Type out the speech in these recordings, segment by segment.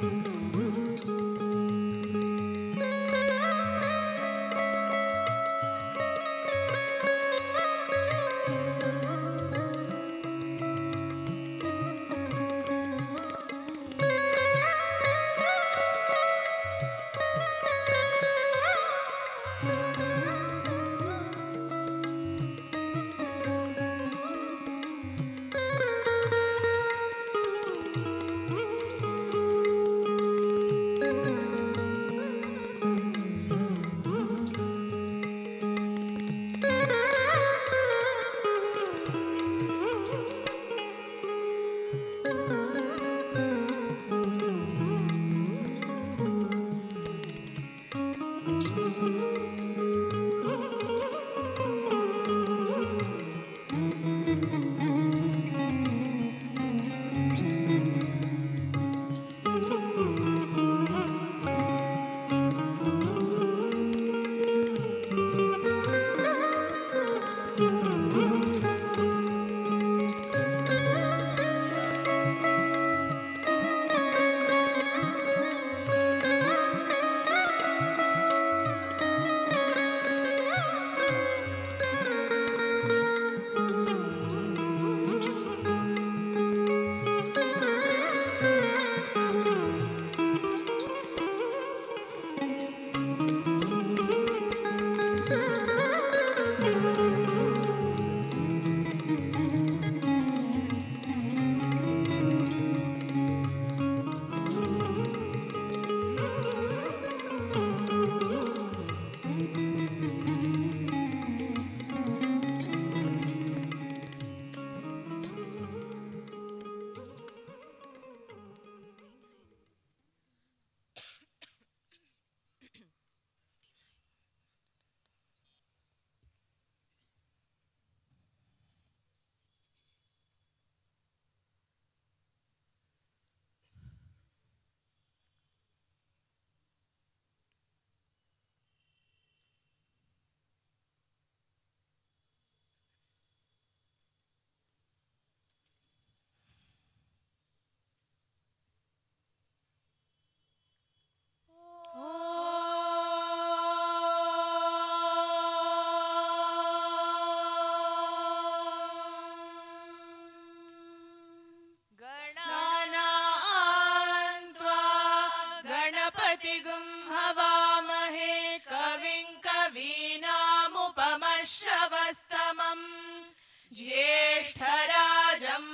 ज्येष्ठराजं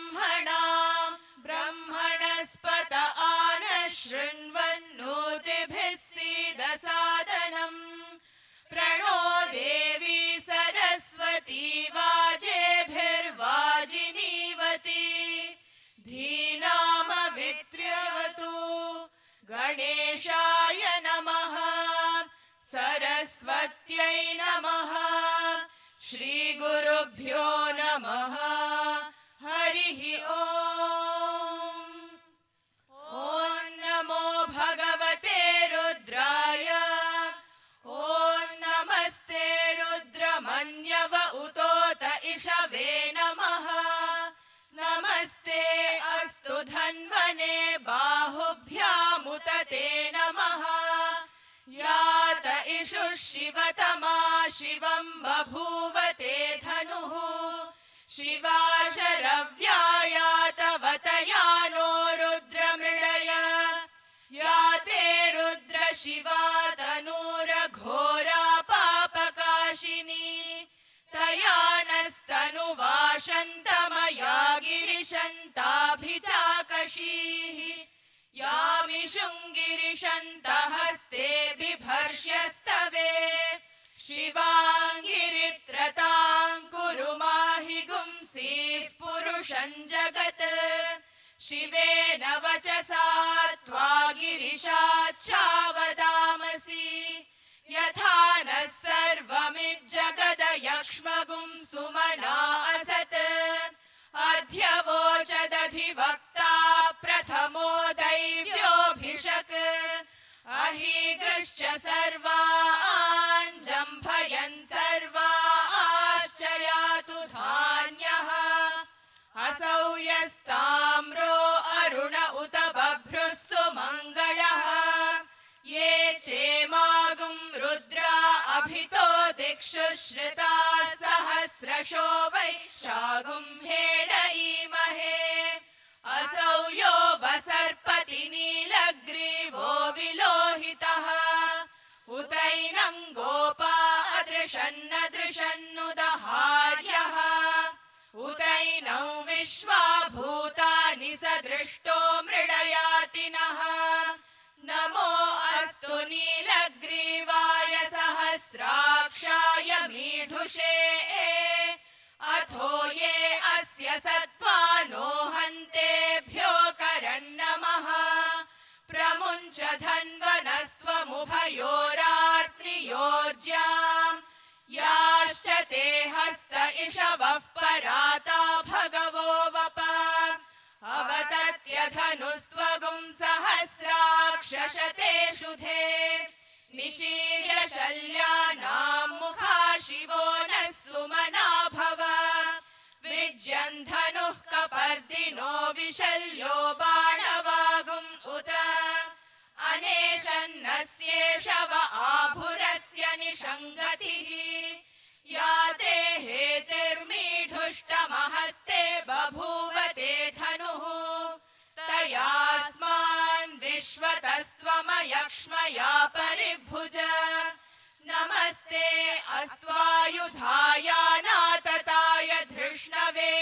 ब्रह्मणस्पत आनशृण्वन्नोतिभिः सीदसादनम् प्रणो देवी सरस्वती वाजेभिर्वाजिनीवती धीनामवित्र्यवतु गणेशाय नमः सरस्वत्यै नमः श्रीगुरुभ्यो नमः हरिः ओम् ॐ नमो भगवते रुद्राय ॐ नमस्ते रुद्रमन्यव उतोत इषवे नमः नमस्ते अस्तु धन्वने बाहुभ्यामुत ते नमः यात इषुः शिवतमा शिवं बभूव ते धनुः शिवा शरव्यायातवतया नो रुद्रमृडय या ते रुद्रशिवा तनूरघोरा पापकाशिनी तया नस्तनुवाशन्तमया गिरिशन्ताभिचाकशीः यामिषुङ्गिरिशन्तहस्ते बिभर्ष्यस्तवे शिवाङ्गिरित्रतां कुरु माहि गुंसीः पुरुषं जगत् शिवेन वचसा त्वा गिरिशाच्छावदामसि यथा नः सर्वमिज्जगदयक्ष्मगुं सुमना असत् अध्यवोचदधिवक्ता प्रथमो दैव्योऽभिषक् अहीगश्च सर्वान् जम्भयन् सर्वाश्च यातु धान्यः असौ यस्ताम्रो वरुण उत बभ्रुः सुमङ्गलः ये चेमागुं रुद्रा अभितो दिक्षु श्रिता सहस्रशो वैशागुं हेडईमहे असौ यो वसर्पति नीलग्रीवो विलोहितः उतैनं गोपा अदृशन्नदृशन्नुदहार्यः उतैनं विश्वा भूतानि सदृष्टो मृडयातिनः नमो अस्तु नीलग्रीवाय सहस्राक्षाय मीढुषे अथो ये अस्य सत्त्वानो हन्तेभ्यो करन्नमः प्रमुञ्च धन्वनस्त्वमुभयोरात्रियोर्ज्याम् याश्च ते हस्त इषवः पराता भगवो वप अवतत्यधनुस्त्वगुं सहस्राक्षशते शुधे निशीर्य शल्यानां मुखा शिवो नः सुमना भव विज्यन् धनुः कपर्दिनो विशल्यो बाणवागुम् उत अनेशन्नस्येषव आभुरस्य निषङ्गतिः या ते हेतिर्मीढुष्टमहस्ते बभूव ते धनुः तयास्मान् विश्वतस्त्वमयक्ष्मया परिभुज नमस्ते अस्त्वायुधायानातताय धृष्णवे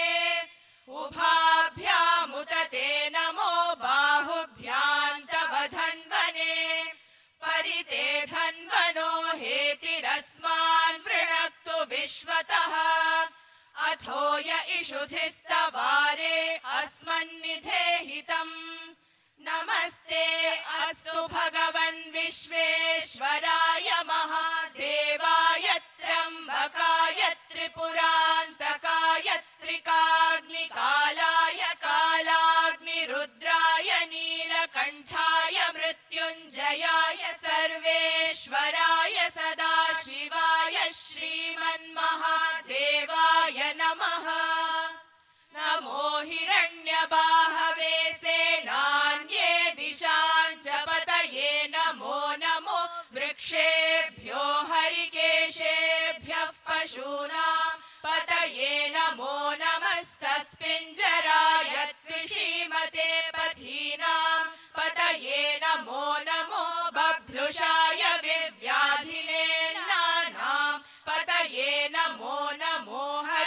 उभाभ्यामुत ते नमो बाहुभ्यां तव धन्वने परिते धन्वनो हेतिरस्मान् वृणक्तु विश्वतः अथो य इषुधिस्तवारे अस्मन्निधेहितम् नमस्ते अस्तु भगवन् विश्वेश्वराय महादेवाय त्र्यम्बकाय त्रिपुरान्तकाय त्रिकाग्निकालाय कालाग्निरुद्राय नीलकण्ठाय मृत्युञ्जयाय सर्वेश्वराय सदाशिवाय श्रीमन्महादेवाय नमः नमो हिरण्यबाहवे सेनान्ये दिशां च पतये नमो नमो वृक्षेभ्यो हरिकेशेभ्यः पशूनां पतये नमो नमः सस्पिञ्जराय त्विषीमते पथीनां पतये नमो नमो बभ्रुषाय विव्याधिने नानां पतये नमो नमो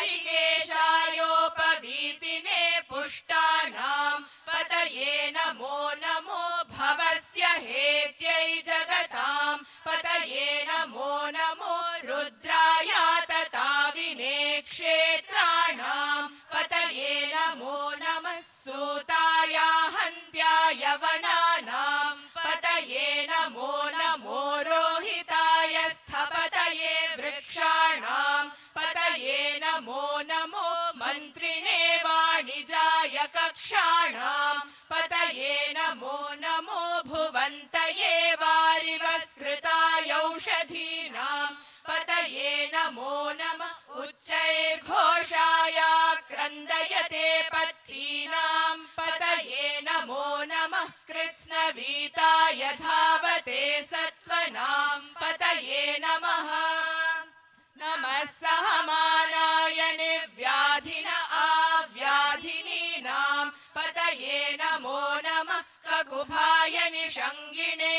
हरिकेशायोपवीतिने पुष्टानां पतये नमो नमो भवस्य हेत्यै जगतां पतये नमो नमो रुद्राय तताविने क्षेत्राणां पतये नमो नमः सूताय हन्त्याय वनानां पतये नमो नमो रोहिताय स्थपतये वृक्षाणां पतये नमो नमो मन्त्रिणे वाणिजाय कक्षाणां पतये नमो नमो भुवन्तये वारिवस्कृताय औषधीनां पतये नमो नमः उच्चैर्घोषाय क्रन्दयते पथीनां पतये नमो नमः कृत्स्नवीताय धावते सत्त्वनां पतये नमः नमः सहमानाय निर्व्याधिन आव्याधिनीनां पतये नमो नमः ककुभाय निषङ्गिणे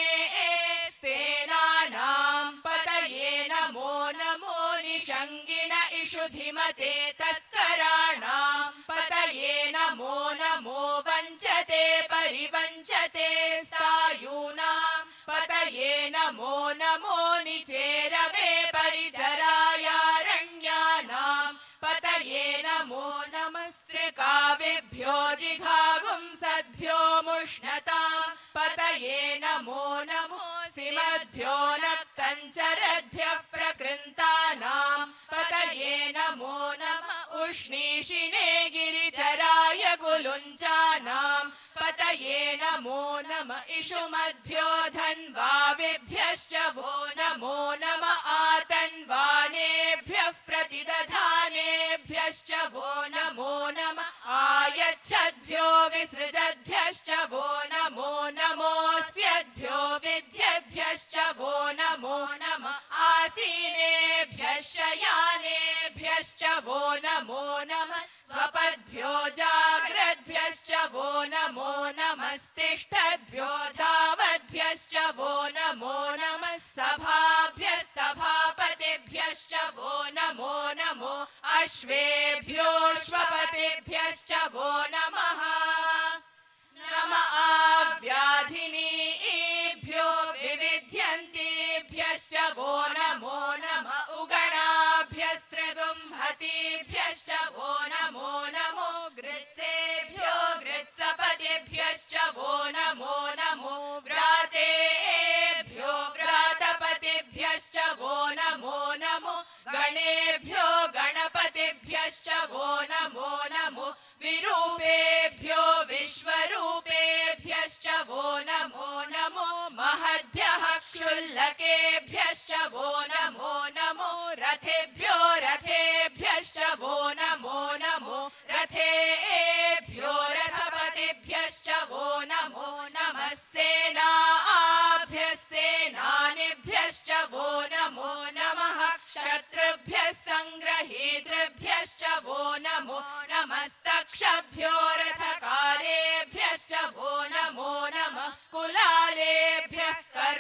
सेनानां पतये नमो नमो निषङ्गिण इषुधिमते तस्कराणां पतये नमो नमो वञ्चते परिवञ्चते सायूनां पतये नमो नमो निचेरवे परिचरायारण्यानां पतये नमो नमः सृकाविभ्यो जिघागुं सद्भ्यो मुष्णतां पतये नमो नमो सिमद्भ्यो नक्तञ्चरद्भ्यः प्रकृन्तानां पतये नमो नमः उष्णीषिणे गिरिचराय कुलुञ्चानां पतये नमो नम इषुमद्भ्यो धन्वाविभ्यश्च वो नमो नम आतन्वानेभ्यः प्रतिदधानेभ्यश्च वो नमो नम आयच्छद्भ्यो विसृजद्भ्यश्च वो नमो नमोऽस्यद्भ्यो विद्यद्भ्यश्च वो नमो नम आसीनेभ्यश्च यानेभ्यश्च वो नमो नम स्वपद्भ्यो जाग्रद्भ्यश्च वो नमो नमस्तिष्ठद्भ्यो धावद्भ्यश्च वो नमो नमः सभाभ्यः सभापतिभ्यश्च वो नमो नमो अश्वेभ्योऽश्वपतिभ्यश्च वो नमः नम आव्याधिनीभ्यो विविध्यन्तीभ्यश्च वो नमो नम उगणाभ्यस्त्रिगुंहतीभ्यश्च वो नमो नमो गृत्सेभ्यो गृत्सपतिभ्यश्च वो नमो नमो व्रातेभ्यो व्रातपतिभ्यश्च वो नमो नमो गणेभ्यो गणपतिभ्यश्च वो नमो नमो विरूपेभ्यो विश्वरूपेभ्यश्च वो नमो नमो महद्भ्यः क्षुल्लकेभ्यश्च वो नमो नमो रथेभ्यो रथेभ्यश्च वो नमो नमो रथेभ्यो रथपतिभ्यश्च वो नमो नमः सेनाभ्यः सेनानिभ्यश्च वो नमो नमः क्षत्रुभ्यः सङ्ग्रहीतृभ्यश्च वो नमो नमस्तक्षभ्यो रथकारेभ्यश्च वो नमो नमः कुलालेभ्यः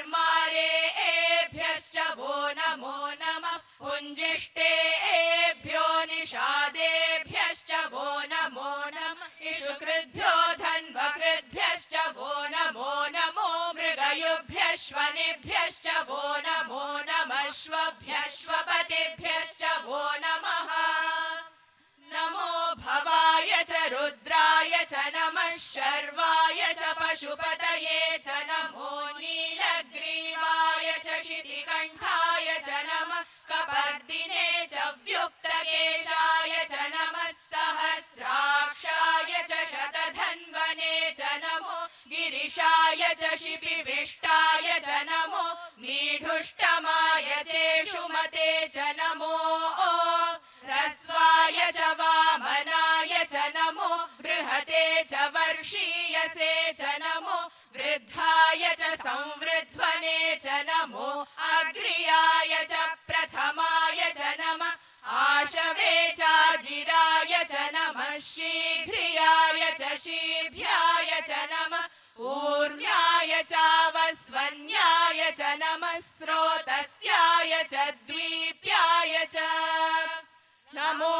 कर्मारेभ्यश्च वो नमो नमः पुञ्जिष्टेभ्यो निषादेभ्यश्च वो नमो नमः इषुकृद्भ्यो धन्वकृद्भ्यश्च वो नमो नमो मृगयुभ्यश्वनिभ्यश्च वो नमो नमः श्वभ्यश्वपतिभ्यश्च वो नमः नमो भवाय च रुद्राय च नमः शर्वाय च पशुपतये च नमो नीलग्रीवाय च शितिकण्ठाय च नमः कपर्दिने च व्युक्तकेशाय च नमः सहस्राक्षाय च शतधन्वने च नमो गिरिशाय च शिपिविष्टाय च नमो मीढुष्टमाय चेषुमते च नमो ह्रस्वाय च वामनाय च नमो बृहते च वर्षीयसे च नमो वृद्धाय च संवृध्वने च नमो अग्र्याय च प्रथमाय च नमः आशवे चाजिराय च नमः शीघ्रियाय च शीभ्याय च नमः ऊर्व्याय चावस्वन्याय च नमः स्रोतस्याय च द्वीप्याय च नमो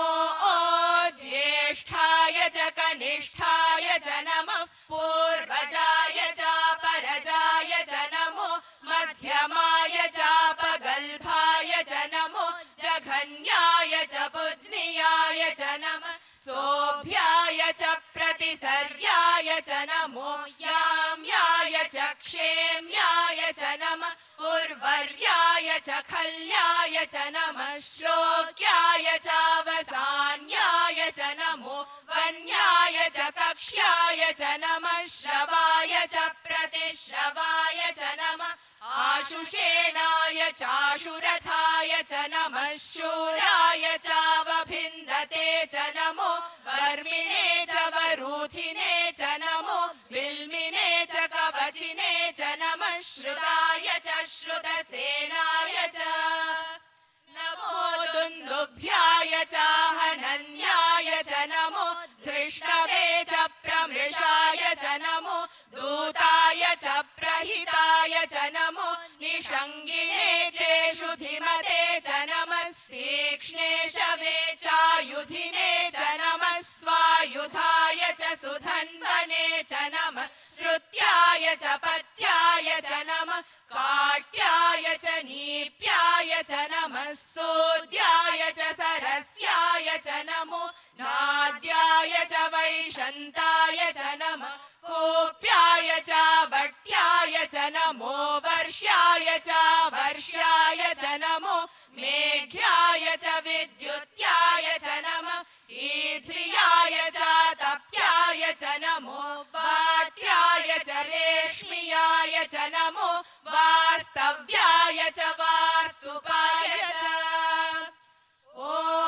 ज्येष्ठाय च कनिष्ठाय च नमः पूर्वजाय चापरजाय च नमो मध्यमाय चापगल्भाय च नमो जघन्याय च बुध्नियाय च नमः सोऽभ्याय च प्रतिसर्याय च नमो याम्याय च क्षेम्याय च नमः उर्वर्याय च खल्याय च नमः श्लोक्याय चावसान्याय च नमो वन्याय च कक्ष्याय च नमः श्रवाय च प्रतिश्रवाय च नमः आशुषेणाय चाशुरथाय च नमः शूराय चावभिन्दते च नमो वर्मिणे च वरूथिने च नमो बिल्मिने च कवचिने च नमः श्रुताय च श्रुतसेनाय च नमो दुन्दुभ्याय चाहनन्याय च नमो धृष्णवे च प्रमृषाय च नमो दूताय च प्रहिताय च नमो निषङ्गिणे चेषु धिमते च नमस्तीक्ष्णे शवे चायुधिने च नमः स्वायुधाय च सुधन्वने च नमः श्रुत्याय च पत्याय च नमः काट्याय च नीप्याय च नमः सोद्याय च सरस्याय च नमो नाद्याय च वैशन्ताय च नमः कोप्याय च वट्याय च नमो वर्ष्याय च वर्ष्याय च नमो मेघ्याय च विद्युत्याय च नमः ईध्रियाय च तप्याय च नमो वाट्याय च रेश्मियाय च नमो वास्तव्याय च वास्तुपाय च ॐ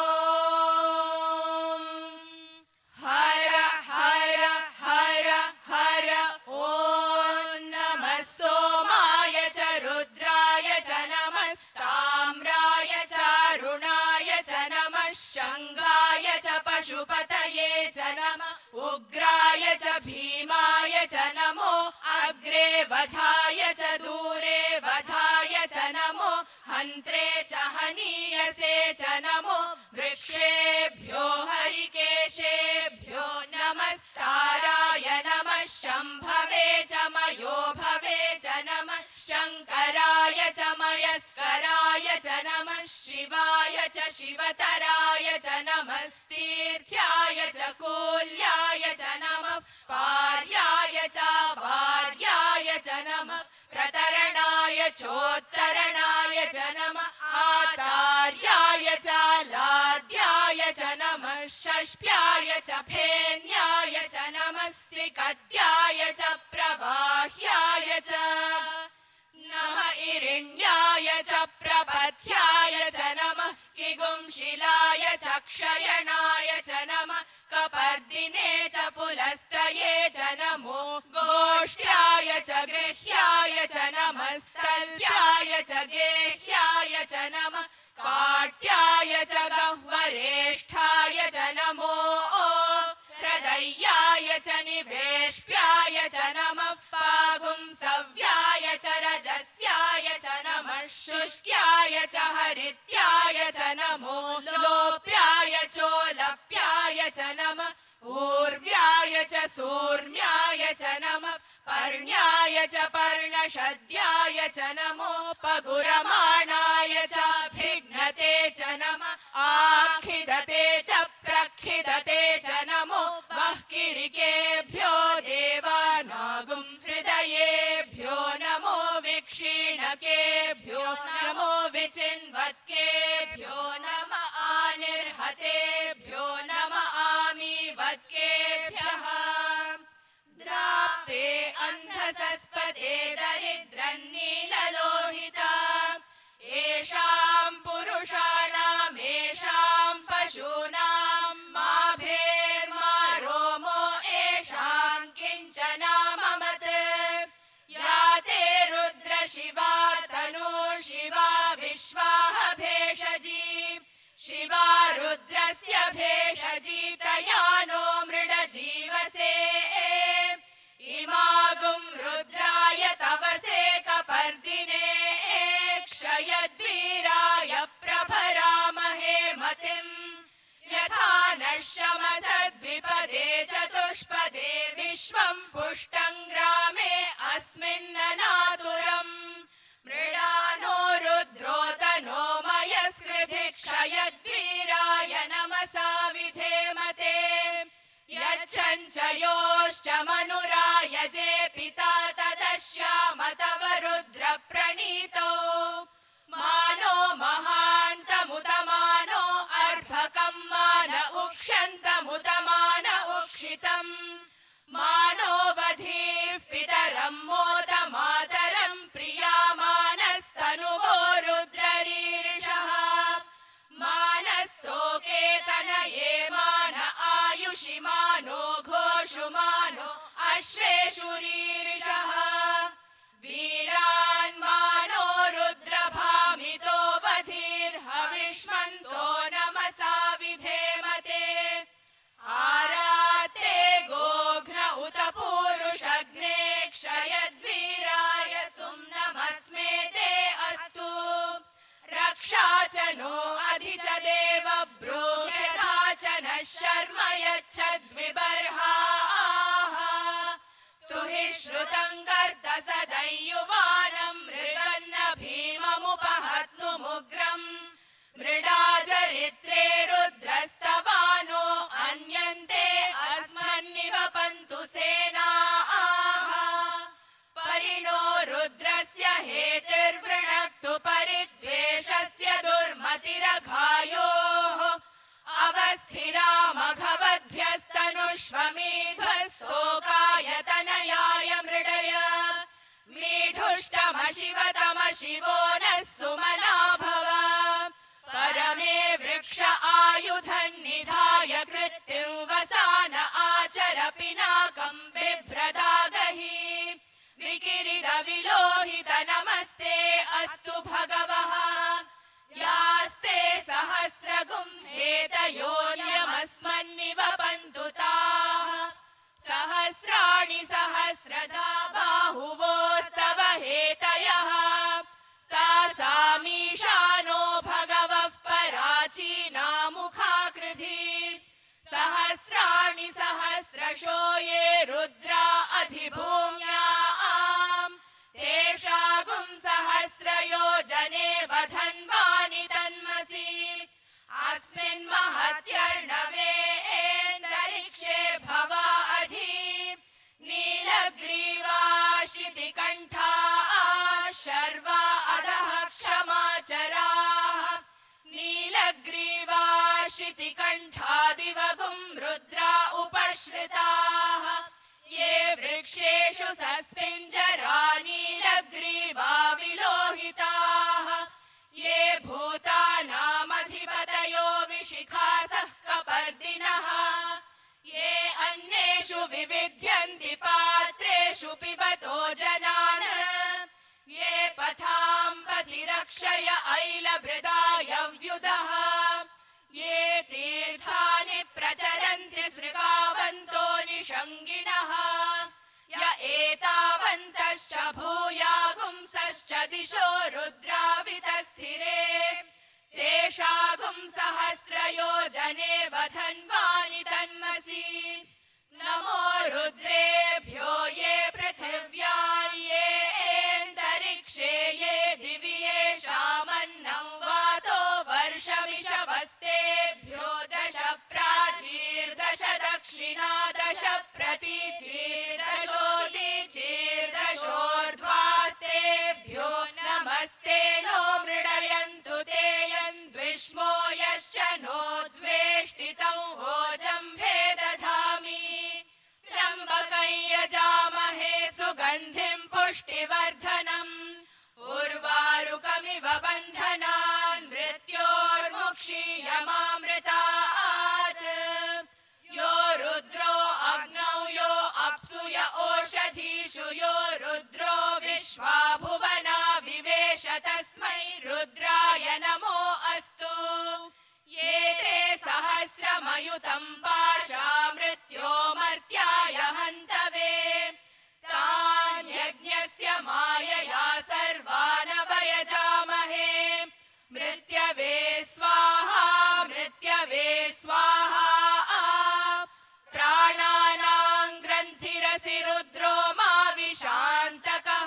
हर हर हर हर ॐ नमः सोमाय च रुद्राय च नमस्ताम्राय च अरुणाय च नमः शङ्गाय च पशुपतये च नमः उग्राय च भीमाय च नमो अग्रे वधाय च दूरे वधाय च नमो हन्त्रे च हनीयसे च नमो वृक्षेभ्यो हरिकेशेभ्यो नमस्ताराय नमः शम्भवे च मयो भवे च नमः शङ्कराय च मयस्कराय च नमः शिवाय च शिवतराय च नमस्तीर्थ्याय च कूल्याय च नमः पार्याय च वार्याय च नमः प्रतरणाय चोत्तरणाय च नमः आतार्याय च लाद्याय च नमः षष्ठ्याय च फेन्याय च नमः सिकद्याय च प्रवाह्याय च नमः इरिण्याय च प्रपथ्याय च नमः किगुंशिलाय च क्षयणाय च नमः कपर्दिने च पुलस्तये च नमो गोष्ठ्याय च गृह्याय च नमः स्थल्प्याय च गेह्याय च नमः काट्याय च गह्वरेष्ठाय च नमो हृदयाय च निवेश्याय च नमः पागुंसव्याय च रजस्याय च नमः शुष्क्याय च हरित्याय च नमो लोप्याय चोलप्याय च नमः ऊर्व्याय च सूर्म्याय च नमः पर्ण्याय च पर्णशद्याय च नमो पगुरमाणाय च भिघ्नते च नमः आखिदते च प्रखिदते च नमो वह्किरिकेभ्यो देवानागुं हृदयेभ्यो नमो विक्षीणकेभ्यो नमो विचिन्वत्केभ्यो नमः आनिर्हतेभ्यो नमः आमीवत्केभ्यः द्रापे अन्धसस्पते दरिद्रन्नीललोहिता येषां पुरुषाणाम् येषां पशूनां माभेर्मा रोमो येषां किञ्चनाममत् या ते रुद्रशिवा तनु शिवा विश्वाह भेषजी शिवा रुद्रस्य भेषजी तया नो मृडजीवसे इमागुं रुद्राय तवसे कपर्दिने क्षयद्वीराय प्रभरामहे मतिम् यथा नश्यमसद्विपदे चतुष्पदे विश्वं पुष्टं ग्रामे अस्मिन्ननातुरम् मृडानो रुद्रोतनो मयस्कृधि क्षयद्वीराय नमसा विधेमते यच्छञ्चयोश्च मनुरायजे पिता तदश्याम तव रुद्र प्रणीतो मानो महान्तमुदमानो अर्भकं मान उक्षन्तमुदमान उक्षितम् मानो वधीः पितरं मोद मातरं प्रियामानस्तनुवो रुद्ररीरिषः मानस्तोके तनये मान आयुषि मानो घोषु मानो अश्रेषुरीरिषः वीरान् मानो रुद्रभामितो वधीर्हविष्मन्तो नमसा विधेमते आराते गोघ्न उत पूरुषग्ने क्षयद्वीराय सुम्नमस्मे ते अस्तु रक्षा च नो अधि च देव ब्रूह्यथा च नः शर्म यच्छद्विबर्हाः स्तुहि श्रुतं गर्द सदयुवानं मृगन्न भीममुपहत्नुमुग्रम् मृडाचरित्रे रुद्रस्तवानो अन्यन्ते अस्मन्निवपन्तु सेनाः परिणो रुद्रस्य हेतिर्वृणक्तु परिद्वेषस्य दुर्मतिरघायोः भवस्थिरा मघवद्भ्यस्तनुष्वमेध्वस्तोकायतनयाय मृडय मीढुष्टमशिवतमशिवो नः सुमना भव परमे वृक्ष आयुधन्निधाय कृत्तिं वसान आचर पिनाकं बिभ्रदागहि विकिरित विलोहित नमस्ते अस्तु भगवः यास्ते सहस्रगुं हेतयोन्यमस्मन्निवपन्तु ताः सहस्राणि सहस्रधा बाहुवोस्तव हेतयः तासामीशानो भगवः पराचीना मुखाकृधि सहस्राणि सहस्रशो ये रुद्रा अधिभूम्याम् तेषागुं सहस्रयोजने वधन्वानि तन्मसि अस्मिन् महत्यर्णवेन्दरिक्षे भवा अधि नीलग्रीवाशितिकण्ठा शर्वा अधः क्षमाचराः नीलग्रीवाशितिकण्ठादिवगुं रुद्रा उपश्रिताः ये वृक्षेषु सस्पिञ्जरा नीलग्रीवा विलोहिताः ये भूतानामधिपतयो विशिखासः कपर्दिनः ये अन्येषु विविध्यन्ति पात्रेषु पिबतो जनान् ये पथां पथिरक्षय ऐलभृदायव्युदः ये तीर्थानि प्रचरन्ति सृगावन्तो निषङ्गिणः य एतावन्तश्च भूयागुंसश्च दिशो रुद्रावितस्थिरे तेषागुं सहस्रयोजने वधन्वानि तन्मसि नमो रुद्रेभ्यो ये पृथिव्यां ये एन्तरिक्षे ये दिवि येषामन्नं वातो वर्षमिषवस्तेभ्यो दश प्राचीर्दश दक्षिणा दश प्रतीचीर्दशोदीचीर्दशोर्ध्वास्तेभ्यो नमस्ते नो मृडयन्तु ते यन्द्विष्मो यश्च नो द्वेष्टितं वोजम्भे दधामि त्र्यम्बकं यजामहे सुगन्धिं पुष्टिवर्धनम् उर्वारुकमिव बन्धनान् मृत्योर्मुक्षीयमामृतात् यो रुद्रो अग्नौ यो अप्सु य ओषधीषु यो रुद्रो विश्वा भुवना विवेश तस्मै रुद्राय नमो अस्तु ये ते सहस्रमयुतं पाशा मृत्योमर्त्याय हन्तवे तान् यज्ञस्य मायया सर्वानवयजामहे मृत्यवे स्वाहा मृत्यवे स्वाहा प्राणानां ग्रन्थिरसि रुद्रो मा विशान्तकः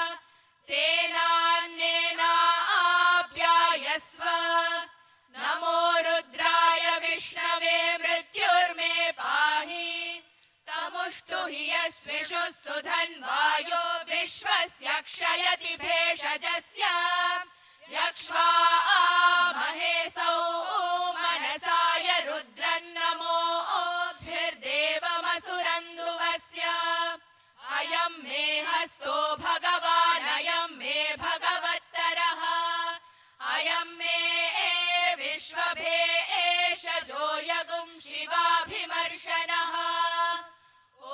तेनान्येनाप्यायस्व नमो रुद्राय विष्णवे मृत्युर्मे पाहि तमुष्टु हि यस्विषु सुधन्वायो विश्वस्य क्षयति भेषजस्य यक्ष्वामहे मनसाय रुद्रन्नमोभिर्देवमसुरन्दुवस्य अयं मे हस्तो भगवान् अयं मे भगवत्तरः अयं मे विश्वभेषजो यगुं शिवाभिमर्शनः ॐ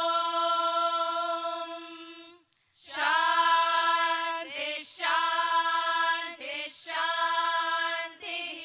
शान्ति शान्ति शान्तिः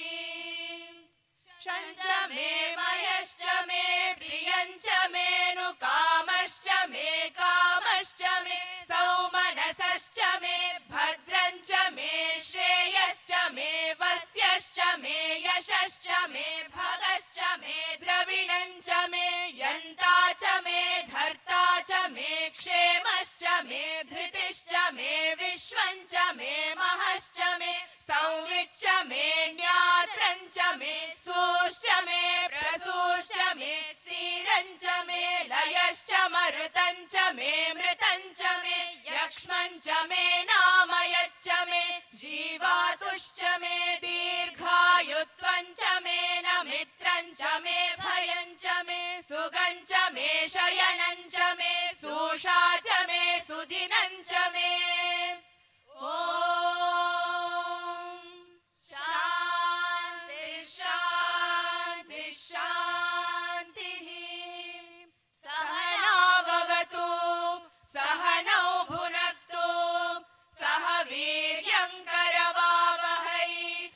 शञ्च मे मयश्च मे प्रियञ्च मेऽनुकामश्च मे कामश्च मे सौमनसश्च मे भद्रञ्च मे श्रेयश्च मे वस्यश्च मे यशश्च मे भगश्च मे द्रविणञ्च मे यन्ता च मे धर्ता च मे क्षेमश्च मे धृतिश्च मे विश्वञ्च मे महश्च मे संविच्च मे ज्ञात्रञ्च मे सूश्च मे प्रसूश्च मे सीरञ्च मे लयश्च मरुतञ्च मे मृतञ्च मे यक्ष्मञ्च मे नामयश्च मे जीवातुश्च मे दीर्घायुत्वञ्च मे न मे मित्रं च मे भयं च मे सुगं च मे शयनं च मे सुषा च मे सुदिनं च मे ॐ शान्ति शान्ति शान्तिः सहना भवतु सहनौ भुनक्तु सह वीर्यं करवावहै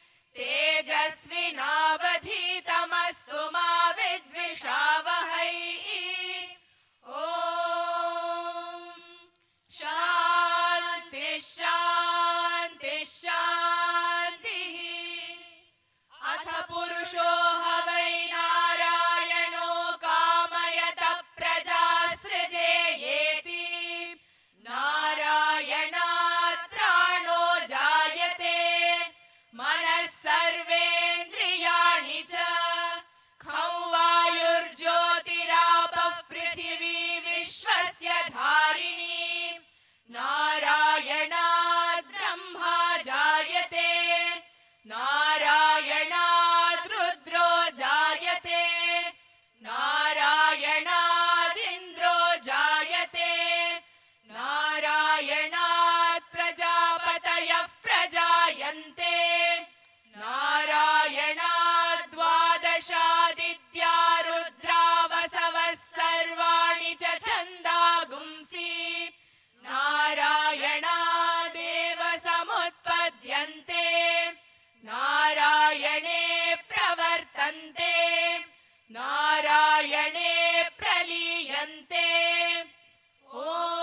तेजस्विनावधीतमस्तु मा विद्विषावहै ॐ शान्ति शान्ति शान्तिः अथ पुरुषो ह वै नारायणो कामयतः प्रजा सृजेयेति नारायणात् प्राणो जायते मनः सर्वेन्द्रियाणि च खं वायुर्ज्योतिरापः पृथिवी विश्वस्य धारिणी नारायणात् ब्रह्मा जायते नारायणात् रुद्रो जायते नारायणादिन्द्रो जायते नारायणात् प्रजापतयः प्रजायन्ते नारायणात् द्वादशादित्या रुद्रावसवः सर्वाणि च छन्दागुंसि नारायणादेव समुत्पद्यन्ते नारायणे प्रवर्तन्ते नारायणे प्रलीयन्ते ॐ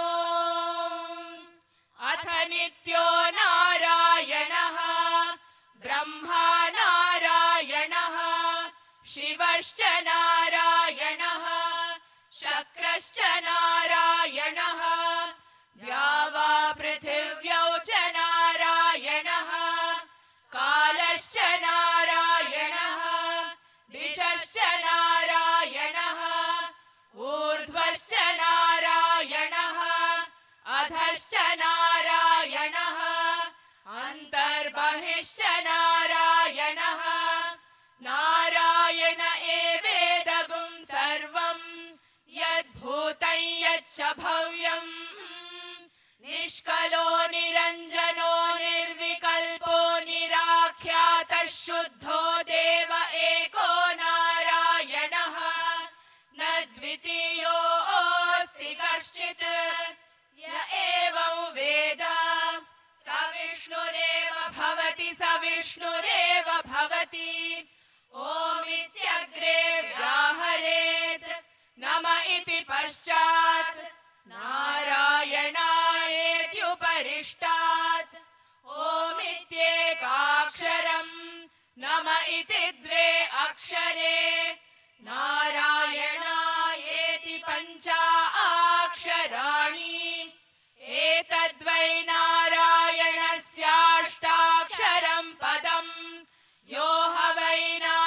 अथ नित्यो नारायणः ब्रह्मा नारायणः शिवश्च नारायणः शक्रश्च नारायणः द्यावा पृथिव्यौ च नारायणः कालश्च नारायणः दिशश्च नारायणः ऊर्ध्वश्च नारायणः अधश्च नारायणः अन्तर्बहिश्च नारायणः नारायण एवेदगुं सर्वं यद्भूतं यच्च भव्यं निष्कलो निरञ्जनो निर्विकल्पो निराख्यातः शुद्धो देव एको नारायणः न द्वितीयोऽस्ति कश्चित् य एवं वेद स विष्णुरेव भवति स विष्णुरेव भवति ओमित्यग्रे व्याहरेत् नम इति पश्चात् नारायणायेत्युपरिष्टात् ओमित्येकाक्षरम् नम इति द्वे अक्षरे नारायणायेति पञ्चाक्षराणि एतद्वै नारायणस्याष्टाक्षरं पदम् यो ह वै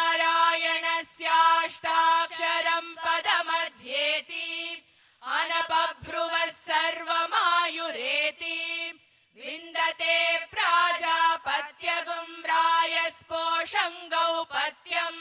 नारायणस्याष्टाक्षरं पदमध्येति अनपभ्रुवः सर्वमायुरेति विन्दते प्राजापत्यगुं रायस्पोषं गौपत्यम्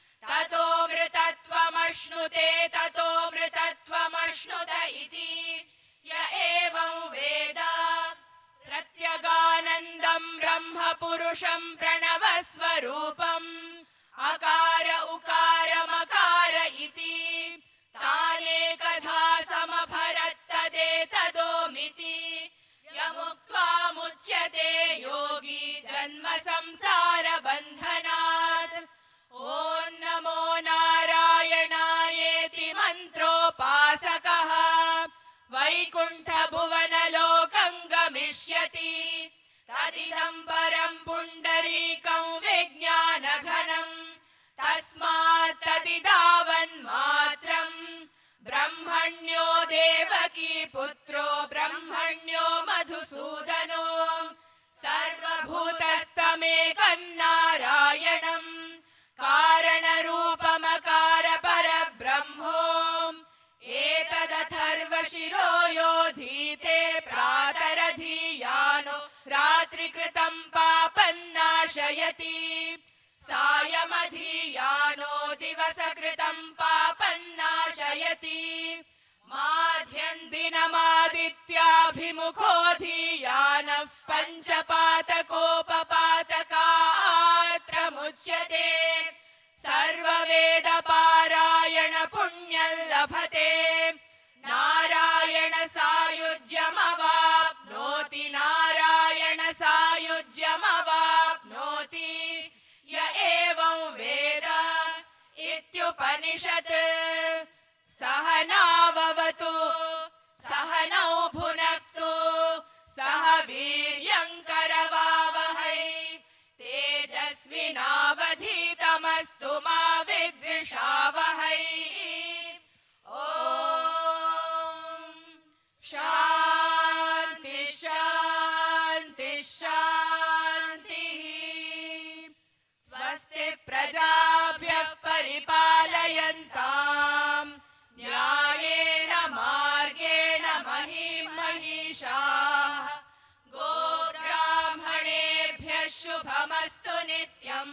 ततोऽमृतत्वमश्नुते ततोऽमृतत्वमश्नुत इति य एवं वेद प्रत्यगानन्दं ब्रह्म पुरुषं प्रणवस्वरूपम् अकार उकार मकार इति तानेकधा समभरत्तदेतदोमिति यमुक्त्वा मुच्यते योगी जन्म संसार बन्धनात् ॐ नमो नारायणायेति मन्त्रोपासकः वैकुण्ठभुवनलोकं गमिष्यति तदिदं परं पुण्डरीकं विज्ञानघनं तस्मात् तदिदावन्मात्रम् ब्रह्मण्यो देवकी पुत्रो ब्रह्मण्यो मधुसूदनो सर्वभूतस्थमेकं नारायणम् कारणरूपमकार परब्रह्मो एतदथर्वशिरो योधीते प्रातरधीयानो रात्रिकृतं पापं नाशयति सायमधीयानो धीयानः पञ्चपातकोपपातकात् प्रमुच्यते सर्ववेदपारायण पुण्यं लभते नारायण सायुज्यमवाप्नोति नारायण सायुज्यमवाप्नोति य एवं वेद इत्युपनिषत् सहनाववतु सहनौ भुनक्तु सह वीर्यं करवावहै तेजस्विनावधीतमस्तु मा विद्विषावहै ॐ शान्ति शान्ति शान्तिः स्वस्ति प्रजाभ्यः परिपालयन्ताम् न्यायेन मार्गेण महीं महिषाः गोब्राह्मणेभ्यः शुभमस्तु नित्यम्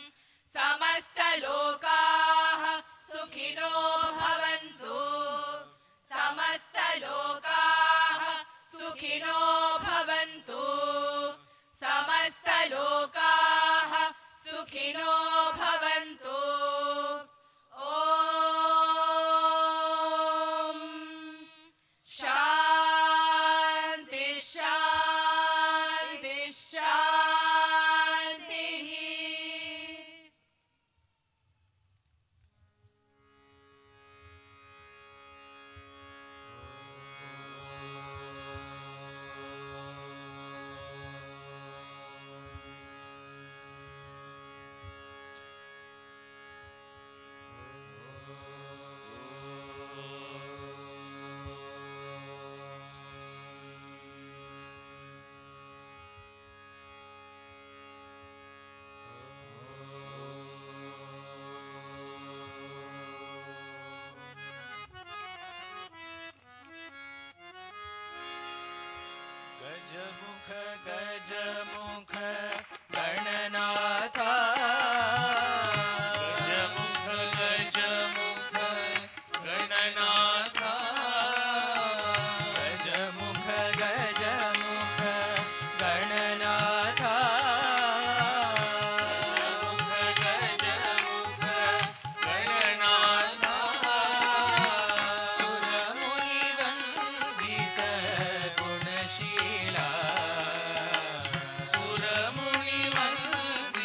समस्तलोकाः सुखिनो भवन्तु समस्तलोकाः सुखिनो भवन्तु समस्तलोकाः सुखिनो भवन्तु ॐ शान्ति शान्ति शान्तिः गजमुख गजमुख गणनाथा गजमुख गजमुख गणनाथा गजमुख गजमुख गणनाथा गजमुख गजमुख गणनाथा सुरमुनिवन्दित गुणशीला सुरमुनिवन्दित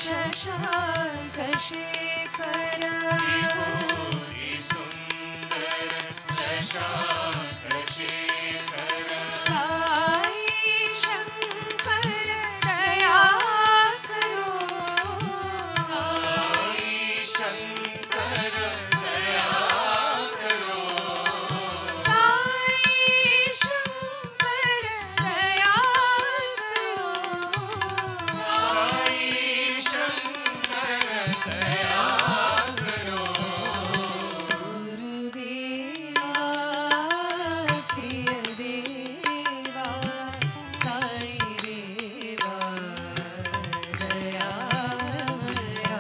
शशाङ्कशेखर सुन्दर शशाङ्कशेखर साई शंकर दया करो साई शंकर दया करो साई शंकर दया करो साई शंकर दया करो गुरुदेवा प्रिय देवा साई देवा दयामया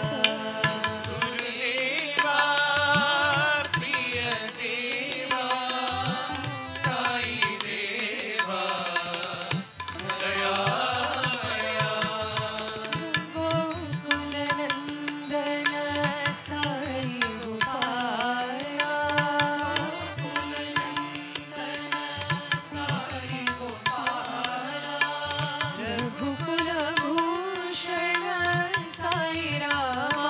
गुरुदेवा प्रिय देवा साई देवा दयामया गोकुलनंदन साई गोपाला रघुकुल भूषण साई रामा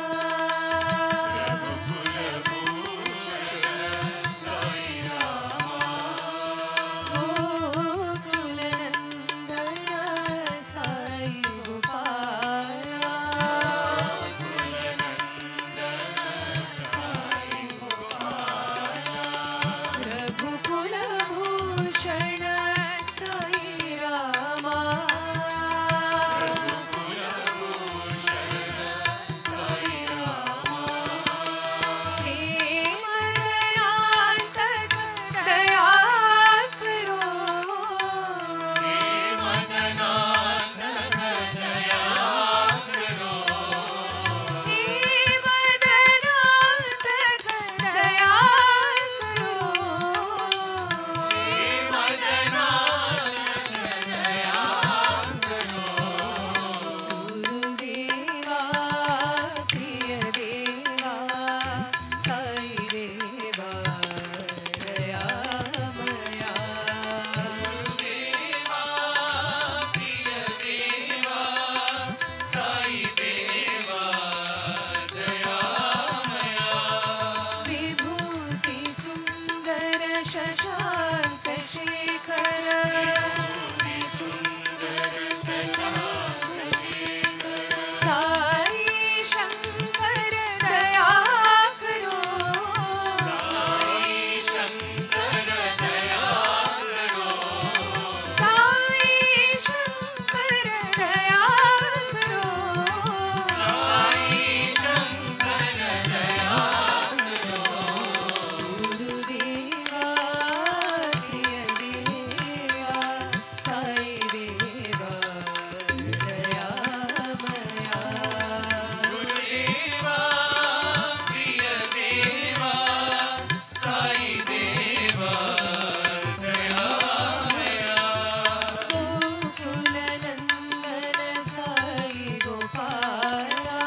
गोकुलनंदन साई गोपाला रघुकुल भूषण साई रामा हे मदनांतक दया करो हे मदनांतक दया गुरुदेवा प्रिय देवा साई देवा दयामया विभूति सुंदर शशांक शेखर साई शंकर दया करो साई शंकर दया करो गुरुदेवा प्रिय देवा साई देवा दयामया गोकुलनंदन साई गोपाला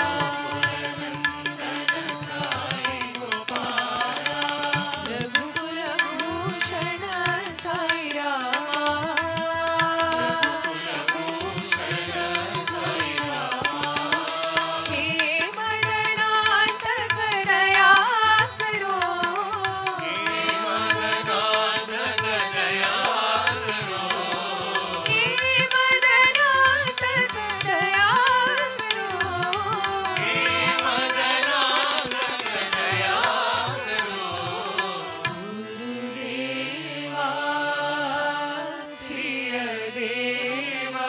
रघुकुल भूषण साई रामा हे मदनांतक दया करो हे मदनांतक दया गुरुदेवा प्रिय देवा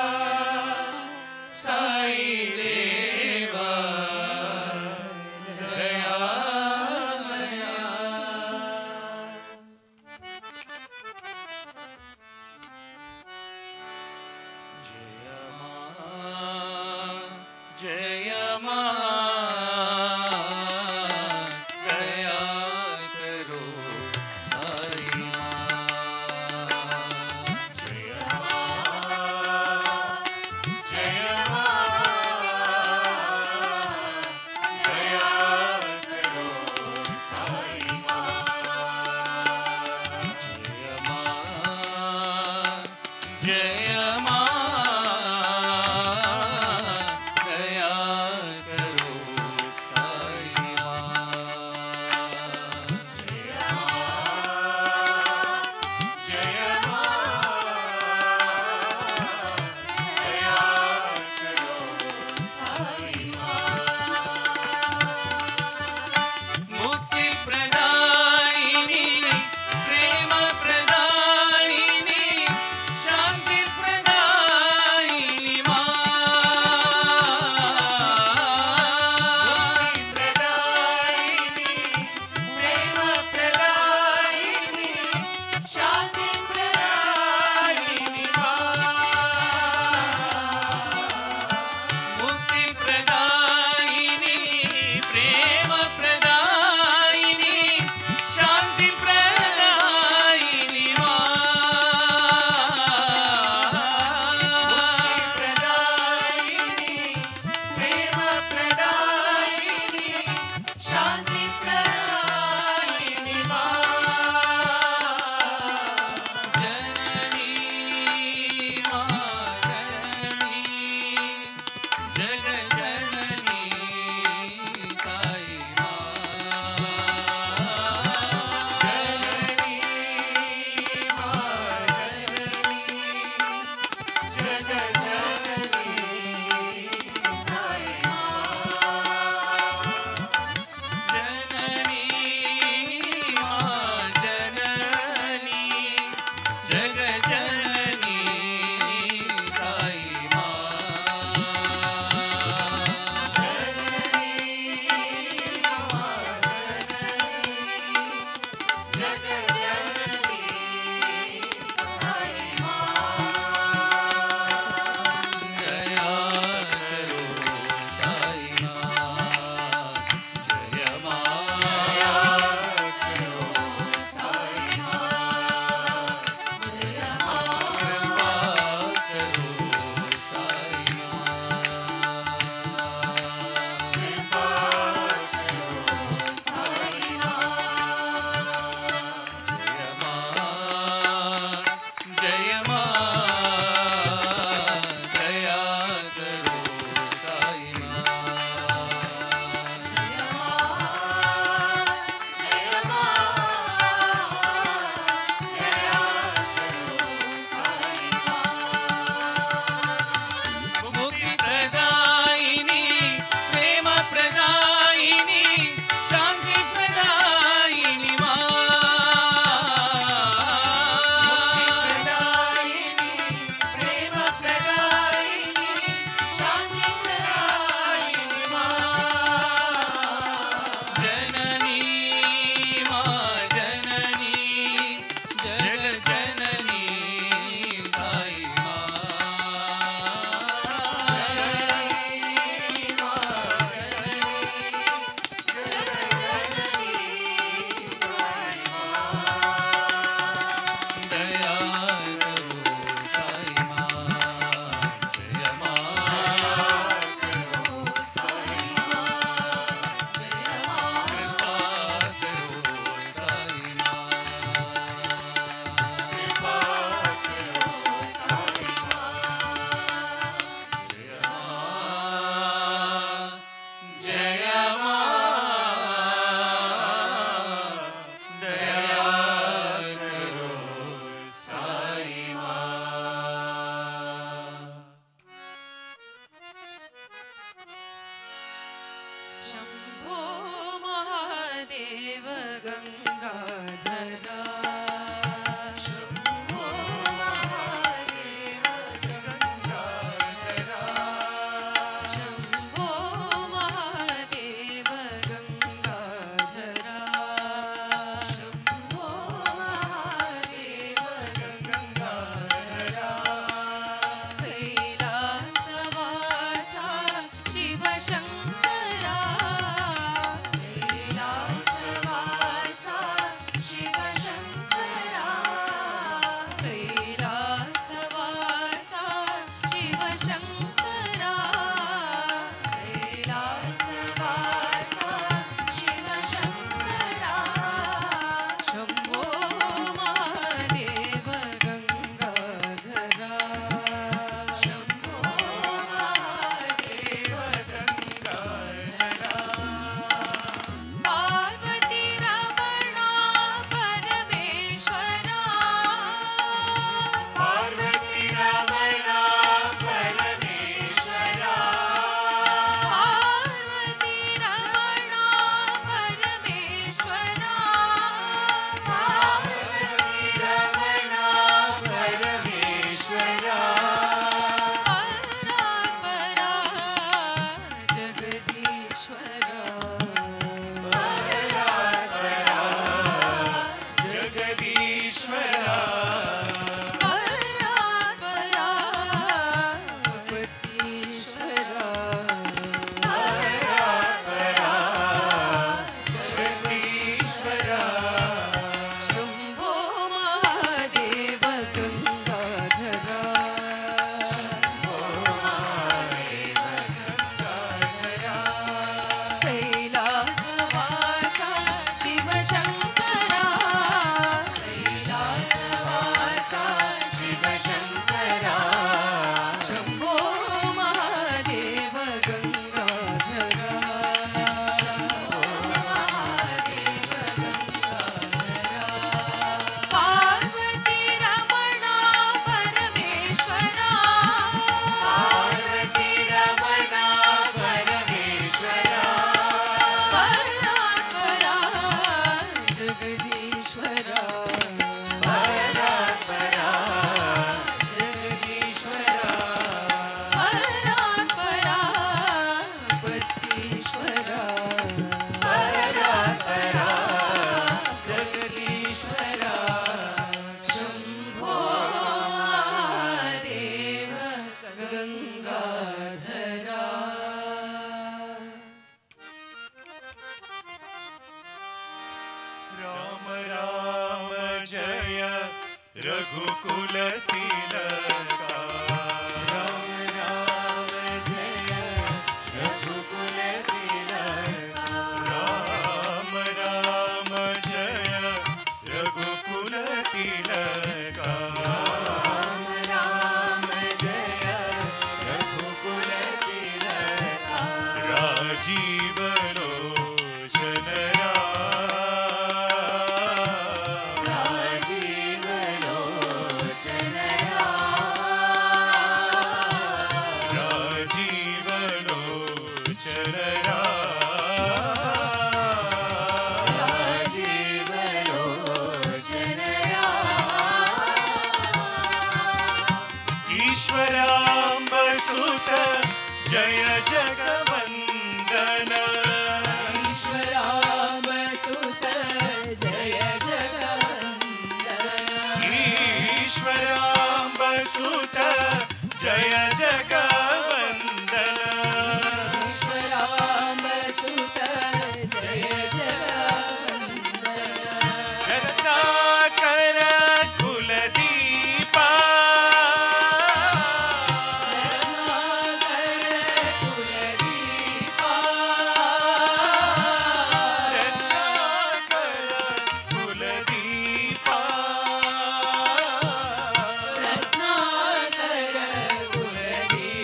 जय मा दया करो साई जय जय मा रघुकुल तिलका राम राम जय रघुकुल तिलका राम राम जय रघुकुल तिलका राम राम जय रघुकुल तिलका राजीव लोचन राजीव लोचन राजीव लोचन राजीव लोचन ईश्वराम्ब सुत जय जगवन्दन ईश्वराम सुत जय जगवन्दन ईश्वराम्ब सुत जय जगवन्दन ईश्वराम सुत जय जगवन्दन रत्नाकर कुलदीपा रत्नाकर कुलदीपा रत्नाकर कुलदीपा रत्नाकर कुलदीपा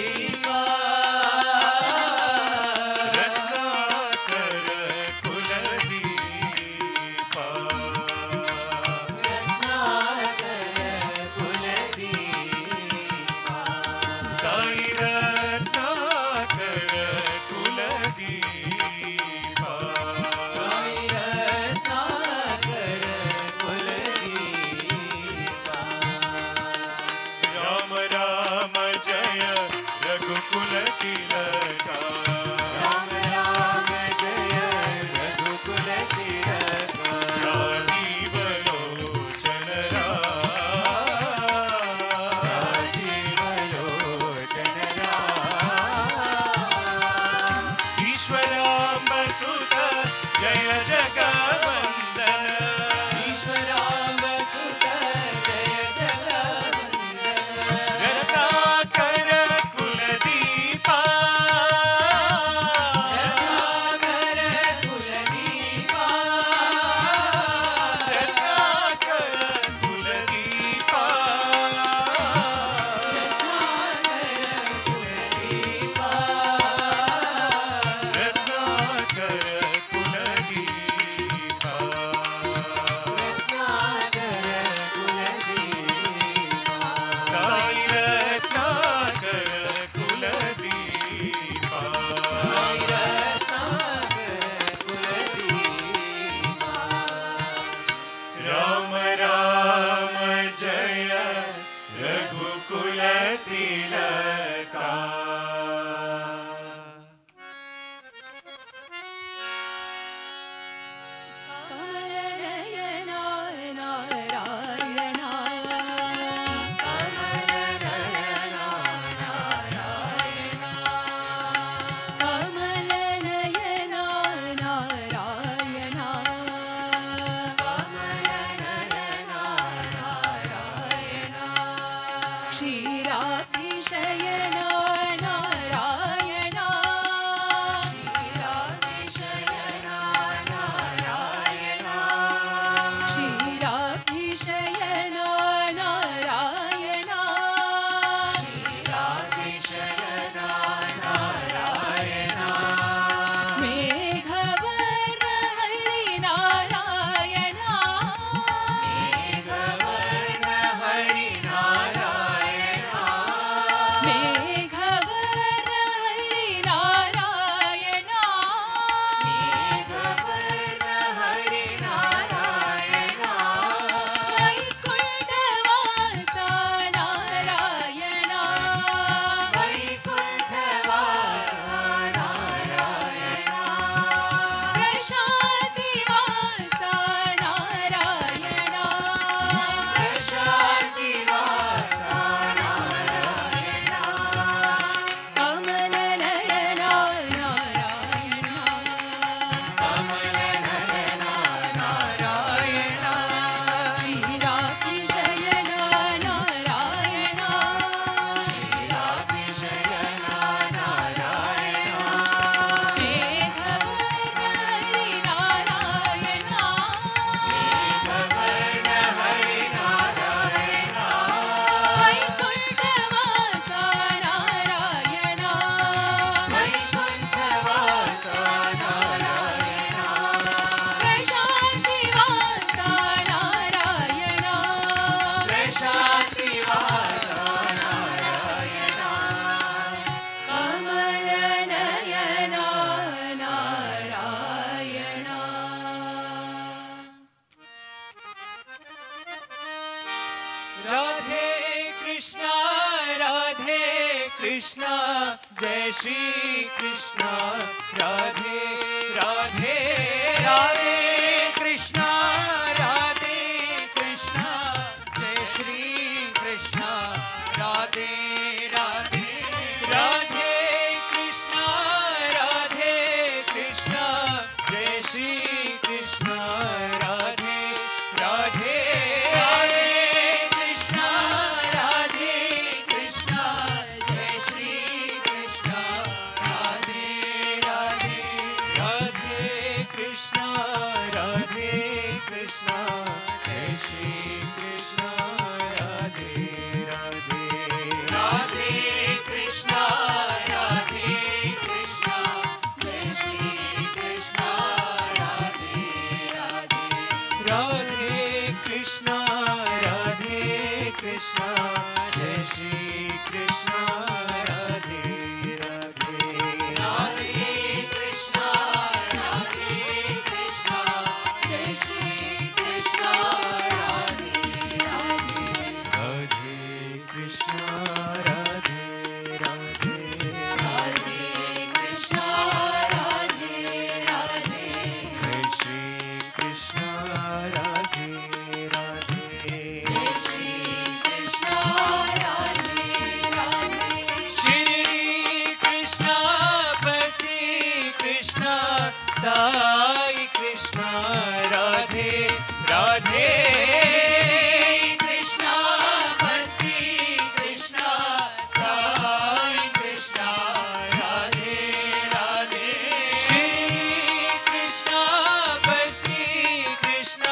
कृष्णा जय श्री कृष्णा राधे राधे राधे कृष्णा राधे कृष्णा जय श्री कृष्णा राधे राधे राधे कृष्णा राधे कृष्णा जय Shri Krishna Radhe Radhe Krishna, Jai Shri Krishna, Radhe Radhe. Radhe Krishna, Radhe Krishna, Jai Shri Krishna, Radhe Radhe. Radhe Krishna, Radhe Radhe. Radhe Krishna, Radhe Radhe. Jai Shri Krishna, Radhe Radhe. Sai Krishna Radhe Radhe Krishna Bhakti Krishna Sai Krishna Radhe Radhe Shri Krishna Bhakti Krishna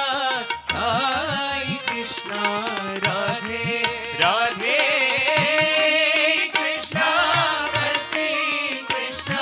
Sai Krishna Radhe Radhe Krishna Bhakti Krishna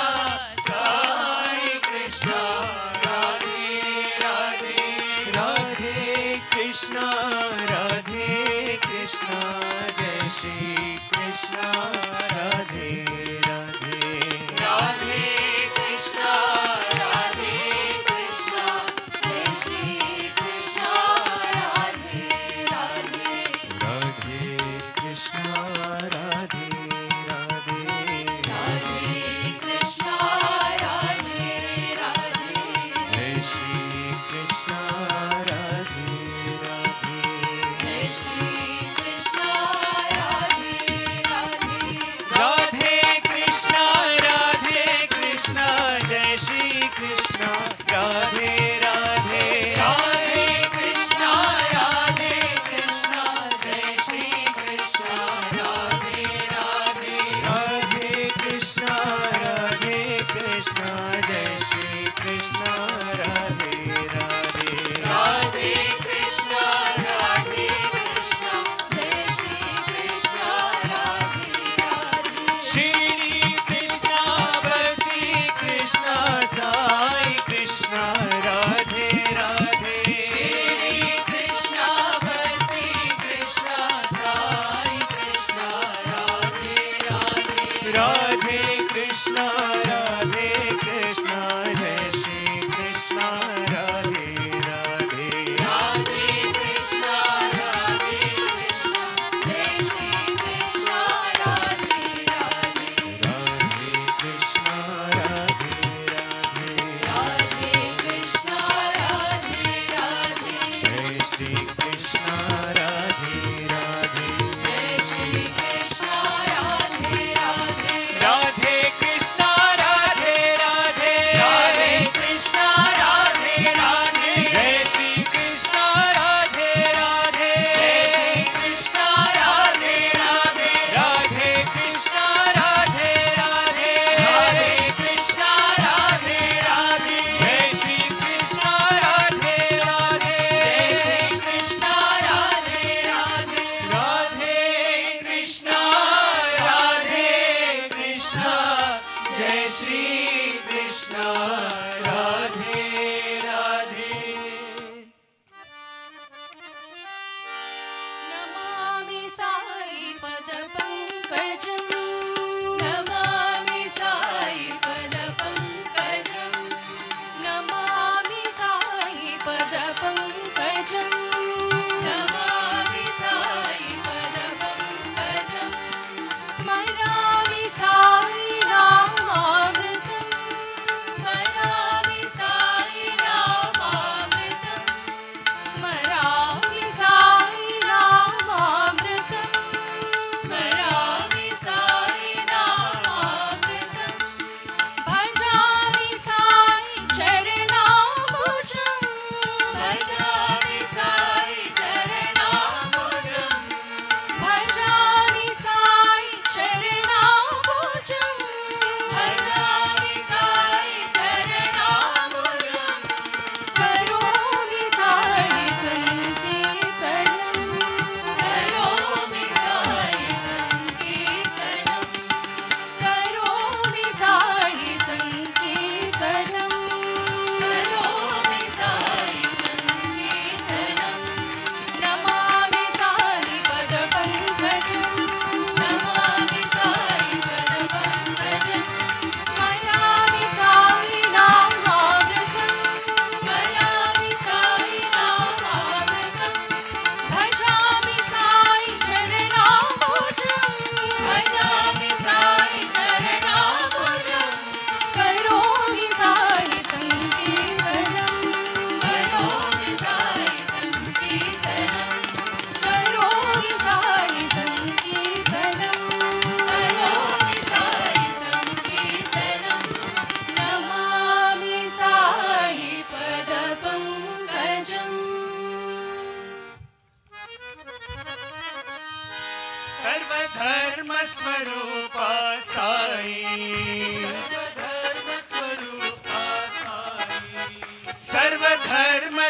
Sai Krishna Radhe Radhe Radhe Krishna Radhe Krishna Jai Shri Krishna Radhe Radhe Radhe Krishna Radhe Krishna Jai Shri Krishna Radhe Radhe Radhe Krishna Radhe Radhe Radhe Krishna Radhe Radhe Jai Shri Krishna Radhe Radhe Jai Shri Krishna Radhe Radhe Radhe Krishna Radhe Krishna Jai Shri Krishna Radhe Radhe Radhe Krishna Radhe Krishna Jai Shri Krishna Radhe Radhe Radhe Krishna Radhe Krishna Jai Shri Krishna Radhe Radhe Radhe Krishna Radhe Krishna Jai Shri Krishna Radhe Radhe Shri Krishna Bhakti Krishna Sai Krishna Radhe Radhe Shri Krishna Bhakti Krishna Sai Krishna Radhe Radhe Radhe Krishna Radhe Krishna Jai Shri Krishna Radhe Radhe Radhe Krishna Radhe Krishna Jai Shri Krishna Radhe Radhe Radhe Krishna Radhe Radhe Radhe Krishna Radhe Radhe Jai Shri Krishna Radhe Radhe Jai Shri Krishna Radhe Radhe Radhe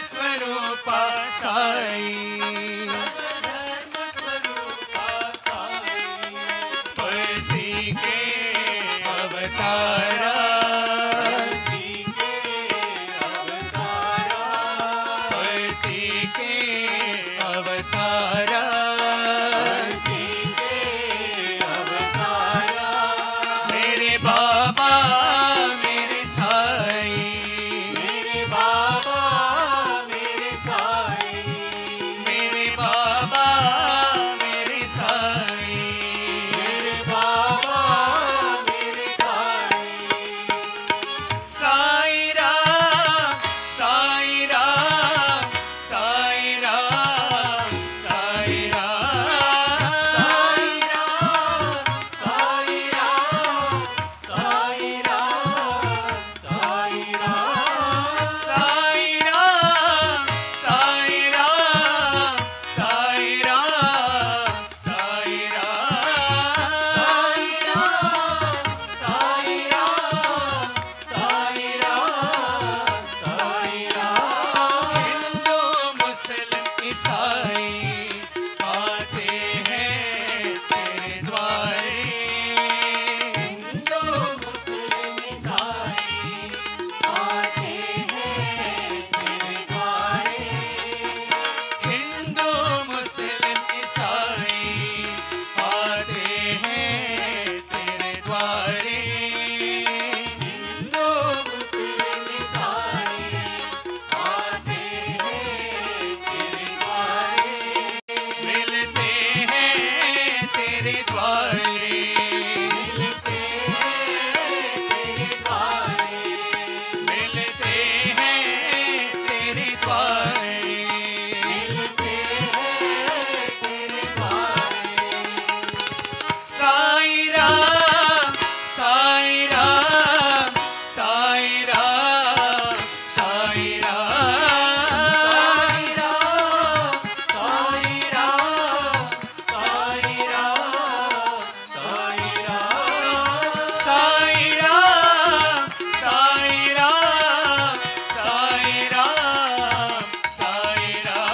स्वरूपा साई पति के अवतारा पति के अवतारा मेरे बाबा मेरे साई मेरे बाबा मेरे साई मेरे बाबा मेरे साई मेरे बाबा मेरे साई साई राम साई राम साई राम साई राम साई राम साई राम साई राम साई राम साई राम साई राम साई राम हिंदू मुस्लिम ईसाई आते हैं तेरे द्वारे हिंदू मुस्लिम ईसाई आते हैं तेरे द्वारे हिंदू मुस्लिम ईसाई आते हैं तेरे द्वारे हिंदू मुस्लिम ईसाई आते हैं तेरे द्वारे मिलते हैं तेरे द्वारे मिलते हैं तेरे द्वारे मिलते हैं तेरे द्वारे साई राम साई राम साई राम साई राम साई राम साई राम साई राम साई राम साई राम साई राम साई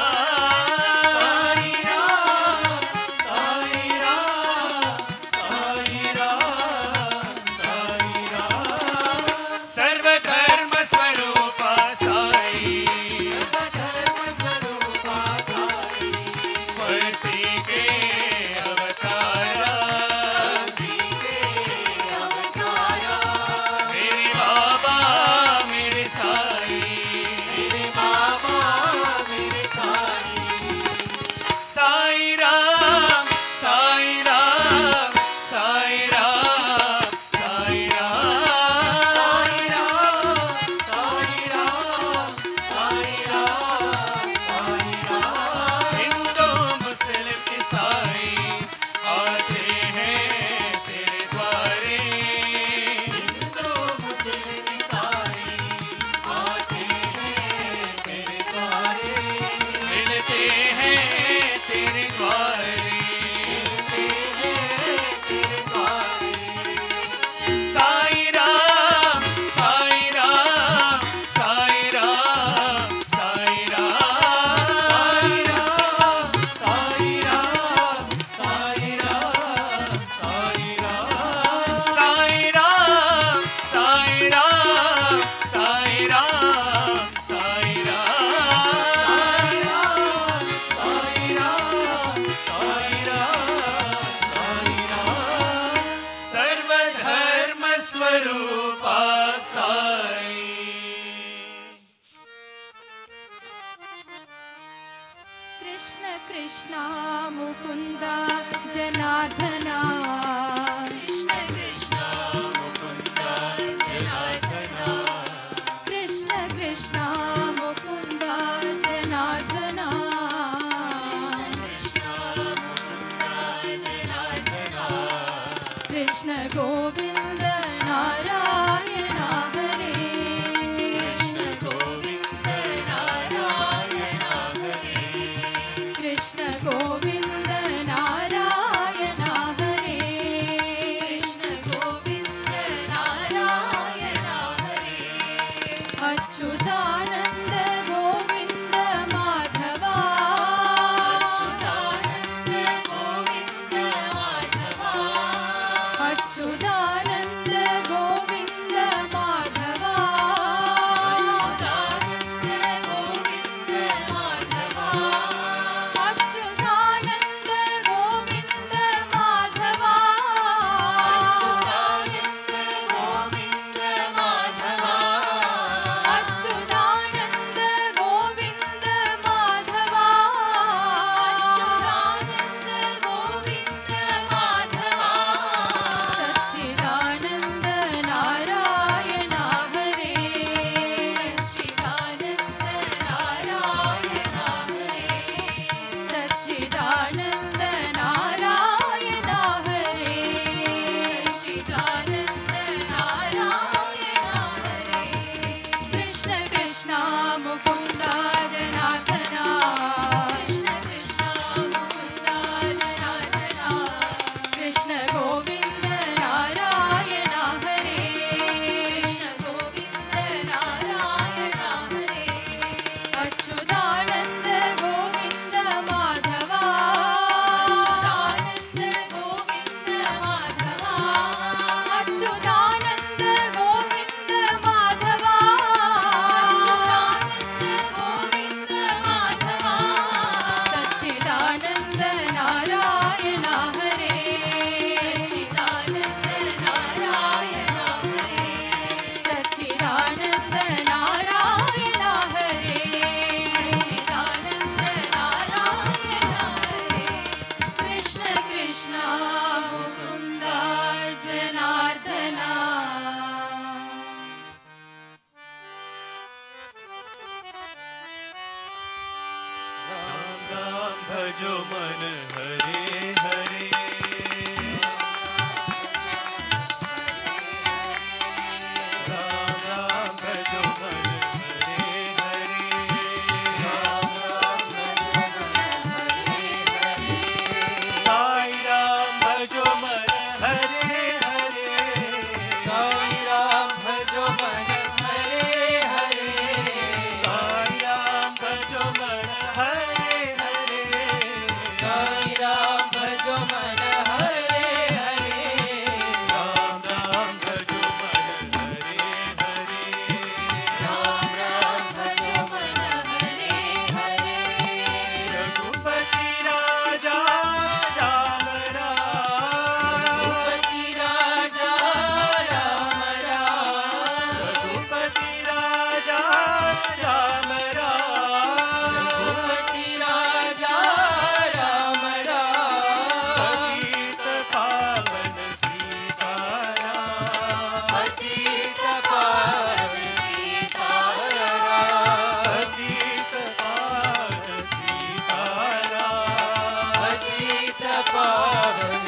राम सर्वधर्म स्वरूपा साई पति के अवतारा मेरे बाबा मेरे साई मेरे बाबा मेरे साई साई राम साई राम साई राम साई राम साई राम साई राम हिंदू मुस्लिम ईसाई आते हैं तेरे द्वारे हिंदू मुस्लिम ईसाई आते हैं तेरे द्वारे मिलते हैं तेरे द्वारे मिलते हैं तेरे द्वारे साई राम साई राम साई राम साई राम साई राम साई राम साई राम साई राम साई राम साई राम साई राम सर्वधर्म स्वरूपा साई कृष्ण कृष्ण मुकुंद जनार्दना कृष्ण कृष्ण मुकुंद जनार्दना कृष्ण कृष्ण मुकुंद जनार्दना कृष्ण मुकुंद जनार्दना कृष्ण गोविंद नारायण हरे कृष्ण गोविंद नारायण हरे कृष्ण गोविंद नारायण हरे कृष्ण गोविंद नारायण हरे अच्युतानंद गोविंद भजो मन हरे हरे राम राम भजो मन हरे हरे राम राम साई राम भजो मन हरे हरे साई राम भजो मन हरे हरे साई राम भजो मन हरे हरे साई राम भजो मन हरे हरे राम राम भजो मन हरे हरे राम राम भजो मन हरे हरे रघुपति राजा राम राम रघुपति राजा राम राम रघुपति राजा राम राम रघुपति राजा राम राम पतित पावन सीताराम पतित पावन सीताराम पतित पावन सीताराम पतित पावन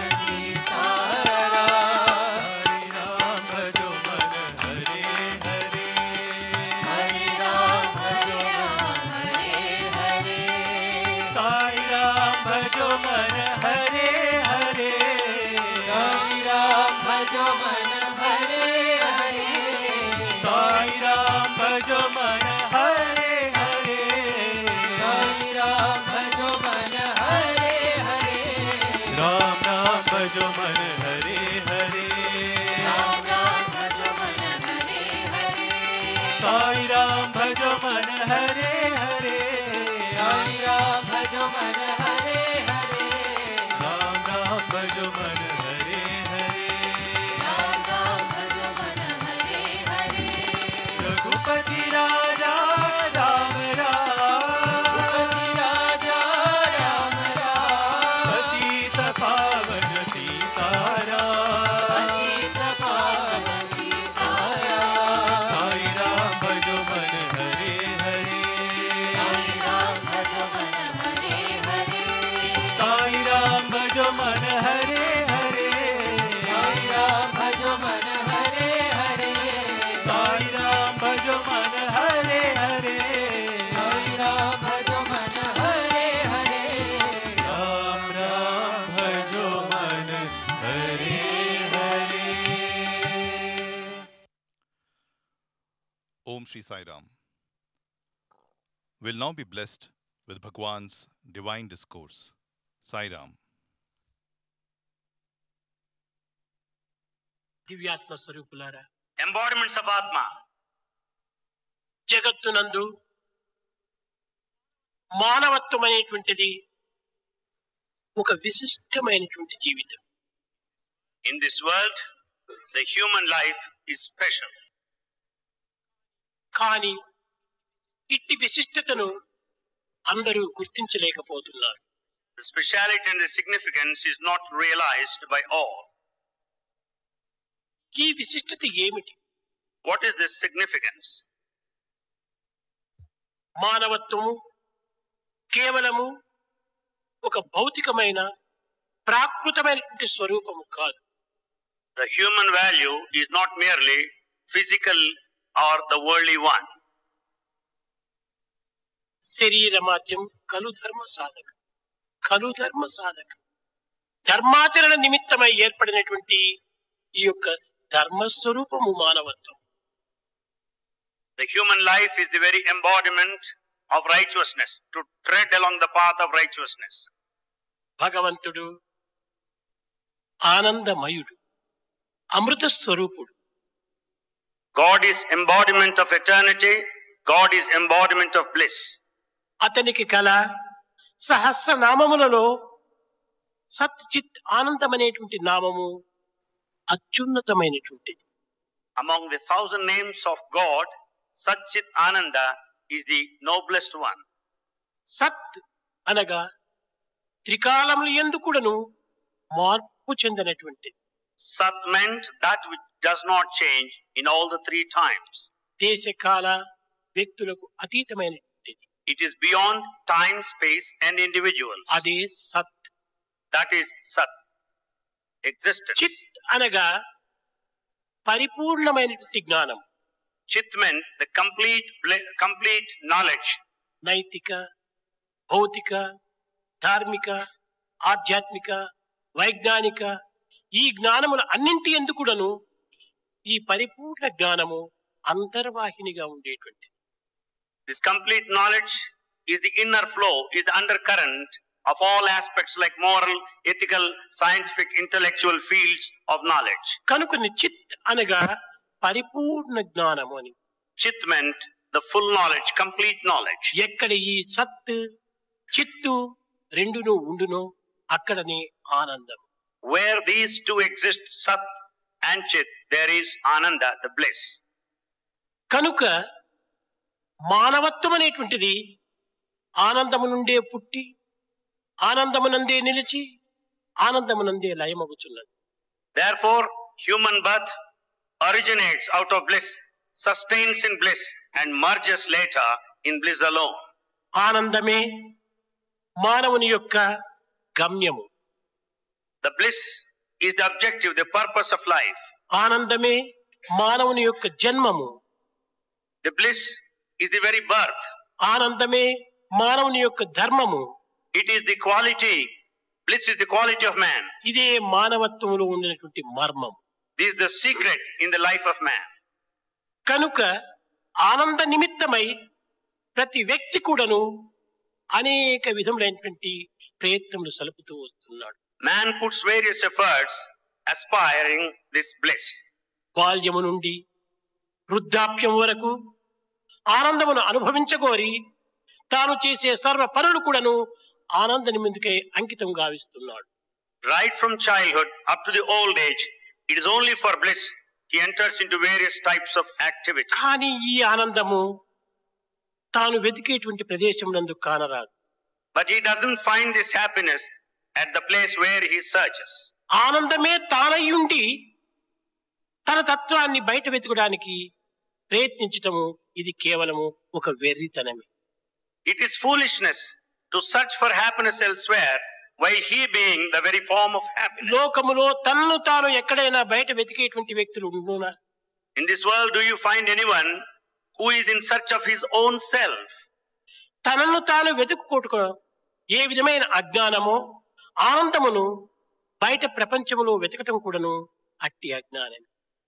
सीताराम हरे राम भजो मन हरे हरे हरे राम हरे हरे साई राम भजो मन हरे हरे साई राम भजो मन हरे हरे साई राम भजो मन हरे हरे साई राम भजो मन हरे हरे राम राम भजो मन हरे हरे राम राम भजो मन हरे हरे साई राम भजो मन हरे हरे साई राम भजो मन हरे हरे राम राम भजो मन हरे हरे राम राम भजो मन हरे हरे रघुपति राजा राम राम रघुपति राजा राम राम पतित पावन सीताराम पतित पावन सीताराम साई राम भजो मन हरे हरे साई राम भजो मन हरे हरे साई राम भजो मन हरे हरे साई राम भजो मन हरे हरे साई राम भजो मन हरे हरे साई राम भजो मन हरे हरे राम राम भजो मन Hare Hare Om Shri Sai Ram. Will now be blessed with Bhagwan's divine discourse. Sai Ram. దివ్యాత్మ స్వరూపులారా, embodiments of Atma. జగత్తునందు మానవత్వం అనేటువంటిది ఒక విశిష్టమైనటువంటి జీవితం. In this world, the human life is special. కానీ ఇట్టి విశిష్టతను అందరూ గుర్తించలేకపోతున్నారు. The speciality and the significance is not realized by all. ఈ విశిష్టత ఏమిటి? What is this significance? మానవత్వము కేవలము ఒక భౌతికమైన ప్రాకృతమైనటువంటి స్వరూపము కాదు. The human value is not merely physical or the worldly one. శరీరమాద్యం కలు ధర్మ సాధక, కలు ధర్మ సాధక, ధర్మాచరణ నిమిత్తమై ఏర్పడినటువంటి ఈ యొక్క ధర్మస్వరూపము మానవత్వం. The human life is the very embodiment of righteousness, to tread along the path of righteousness. భగవంతుడు ఆనందమయుడు, అమృత స్వరూపుడు. God is embodiment of eternity. God is embodiment of bliss. అతనికి కల సహస్రనామములలో సత్ చిత్ ఆనందం అనేటువంటి నామము అత్యున్నతమైనటువంటిది. Among the 1,000 names of God, Satchit Ananda is the noblest one. సత్ అనగా త్రికాలములు యందు కూడాను మార్పు చెందినటువంటిది. Sat meant that which does not change in all the three times. దేశకాల వ్యక్తులకు అతీతమైనటువంటిది. It is beyond time, space, and individuals. అదే సత్. That is Sat, existence. చిత్ అనగా పరిపూర్ణమైనటువంటి జ్ఞానం. Chit meant the complete knowledge. నైతిక, భౌతిక, ధార్మిక, ఆధ్యాత్మిక, వైజ్ఞానిక ఈ జ్ఞానముల అన్నింటి ఎందుకుడను ఈ పరిపూర్ణ జ్ఞానము అంతర్వాహినిగా ఉండేటువంటి. This complete knowledge is the inner flow, is the undercurrent of all aspects like moral, ethical, scientific, intellectual fields of knowledge. కనుక చిత్ అనగా పరిపూర్ణ జ్ఞానము అని. Chit meant the full knowledge, complete knowledge. ఎక్కడ ఈ సత్ చిత్తు రెండును ఉండునో అక్కడనే ఆనందం. Where these two exist, Sat and Chit, there is Ananda, the bliss. కనుక మానవత్వం అనేటువంటిది ఆనందము నుండే పుట్టి ఆనందమునందే నిలిచి ఆనందమునందే లయమగుచున్నది. Therefore, human birth originates out of bliss, sustains in bliss, and merges later in bliss alone. ఆనందమే మానవుని యొక్క గమ్యము. The bliss is the objective, the purpose of life. ఆనందమే మానవుని యొక్క జన్మము. The bliss is the very birth. ఆనందమే మానవుని యొక్క ధర్మము. It is the quality, bliss is the quality of man. ఇదే మానవత్వములో ఉన్నటువంటి మర్మం. This is the secret in the life of man. కనుక ఆనంద నిమిత్తమై ప్రతి వ్యక్తి కూడాను అనేక విధములైనటువంటి ప్రయత్నములు సలుపుతూ వస్తున్నాడు. Man puts various efforts aspiring this bliss. బాల్యము నుండి వృద్ధాప్యం వరకు ఆనందమును అనుభవించగోరి తాను చేసే సర్వ పనులు కూడాను ఆనంద నిమిత్తమై అంకితం గావిస్తున్నాడు. Right from childhood up to the old age, it is only for bliss he enters into various types of activity. కానీ ఈ ఆనందము తాను వెతికేటువంటి ప్రదేశం నందు కానరాదు. But he doesn't find this happiness at the place where he searches. ఆనందమే తానయ్యుండి తన తత్వాన్ని బయట వెతకడానికి ప్రయత్నించటము ఇది కేవలము ఒక వెర్రితనమే. It is foolishness to search for happiness elsewhere while he being the very form of happiness. లోకములో తనను తాను ఎక్కడైనా బయట వెతికేటువంటి వ్యక్తులు ఉండునా? In this world, do you find anyone who is in search of his own self? తనను తాను వెతుక్కోటుక ఏ విధమైన అజ్ఞానమో ఆనందమును బయట ప్రపంచములో వెతకటం కూడాను అట్టి అజ్ఞానం.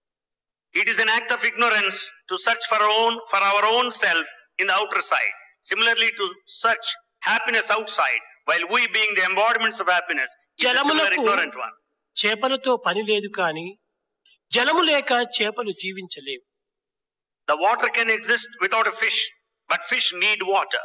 It is an act of ignorance to search for our own self in the outer side. Similarly, to search happiness outside, while we being the embodiments of happiness, is a similar ignorant one. చేపలతో పని లేదు కానీ జలము లేక చేపలు జీవించలేవు. The water can exist without a fish, but fish need water.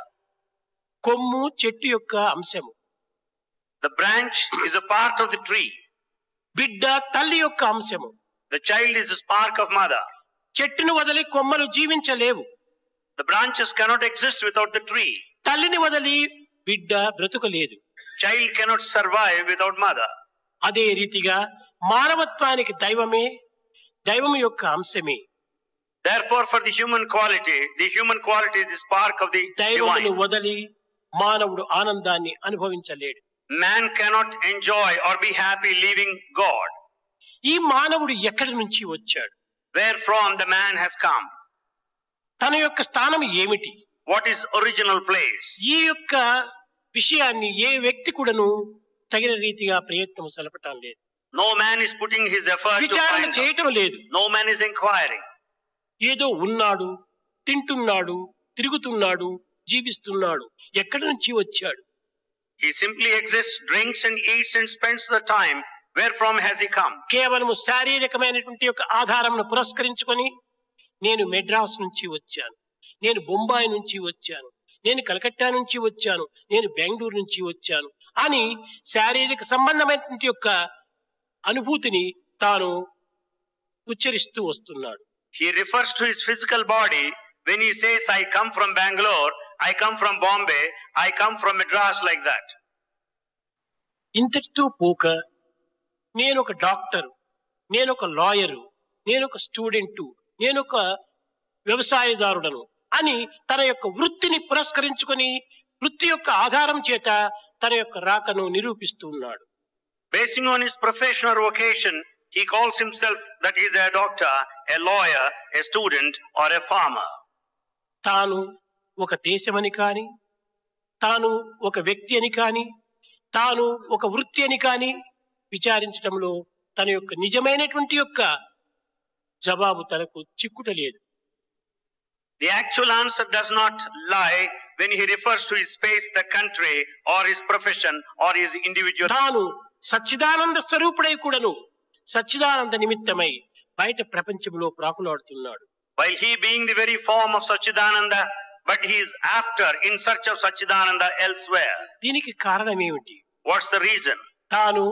కొమ్ము చెట్టు యొక్క అంశము. The branch is a part of the tree. బిడ్డ తల్లి యొక్క అంశము. The child is a spark of mother. చెట్టును వదిలి కొమ్మలు జీవించలేవు. The branches cannot exist without the tree. తల్లిని వదిలి బిడ్డ బ్రతుకలేదు. Child cannot survive without mother. అదే రీతిగా మానవత్వానికి దైవమే దైవం యొక్క అంశమే. Therefore, for the human quality is the spark of the దైవమును divine. వదిలి మానవుడు ఆనందాన్ని అనుభవించలేడు. Man cannot enjoy or be happy leaving God. ఈ మానవుడు ఎక్కడి నుంచి వచ్చాడు? Wherefrom the man has come? తన యొక్క స్థానం ఏమిటి? What is original place? ఈ యొక్క విషయాన్ని ఏ వ్యక్తి కూడాను తగిన రీతిగా ప్రయత్నం సలపటం లేదు. No man is putting his effort to విచారణ find out. చేయటం లేదు. No man is inquiring. ఏదో ఉన్నాడు, తింటున్నాడు, తిరుగుతున్నాడు, జీవిస్తున్నాడు. ఎక్కడి నుంచి వచ్చాడు? He simply exists, drinks and eats and spends the time. Wherefrom has he come? కేవలము శారీరకమైనటువంటి యొక్క ఆధారమును పురస్కరించుకొని నేను మెడ్రాస్ నుంచి వచ్చాను, నేను బొంబాయి నుంచి వచ్చాను, నేను కలకత్తా నుంచి వచ్చాను, నేను బెంగళూరు నుంచి వచ్చాను అని శారీరక సంబంధమైనటువంటి యొక్క అనుభూతిని తాను ఉచ్చరిస్తూ వస్తున్నాడు. He refers to his physical body when he says, I come from Bangalore, I come from Bombay, I come from Madras, like that. ఇంతటితో పోక నేను ఒక డాక్టరు, నేను ఒక లాయరు, నేను ఒక స్టూడెంటు, నేను ఒక వ్యవసాయదారుడను, అని తన యొక్క వృత్తిని పురస్కరించుకొని వృత్తి యొక్క ఆధారం చేత తన యొక్క రాకను నిరూపిస్తూ ఉన్నాడు. Basing on his profession or vocation, he calls himself that he is a doctor, a lawyer, a student, or a farmer. తాను ఒక దేశమని కాని, తాను ఒక వ్యక్తి అని కాని, తాను ఒక వృత్తి అని కాని విచారించడంలో తన యొక్క నిజమైనటువంటి యొక్క జవాబు తనకు చిక్కుటలేదు. The actual answer does not lie when he refers to his space, the country, or his profession, or his individual. తాను సచ్చిదానంద స్వరూపుడై కూడాను సచ్చిదానంద నిమిత్తమై బయట ప్రపంచంలో ప్రాకులాడుతున్నాడు. While he being the very form of Sachidananda, but he is after, in search of Sachidananda elsewhere. దీనికి కారణం ఏమిటి? What's the reason? తాను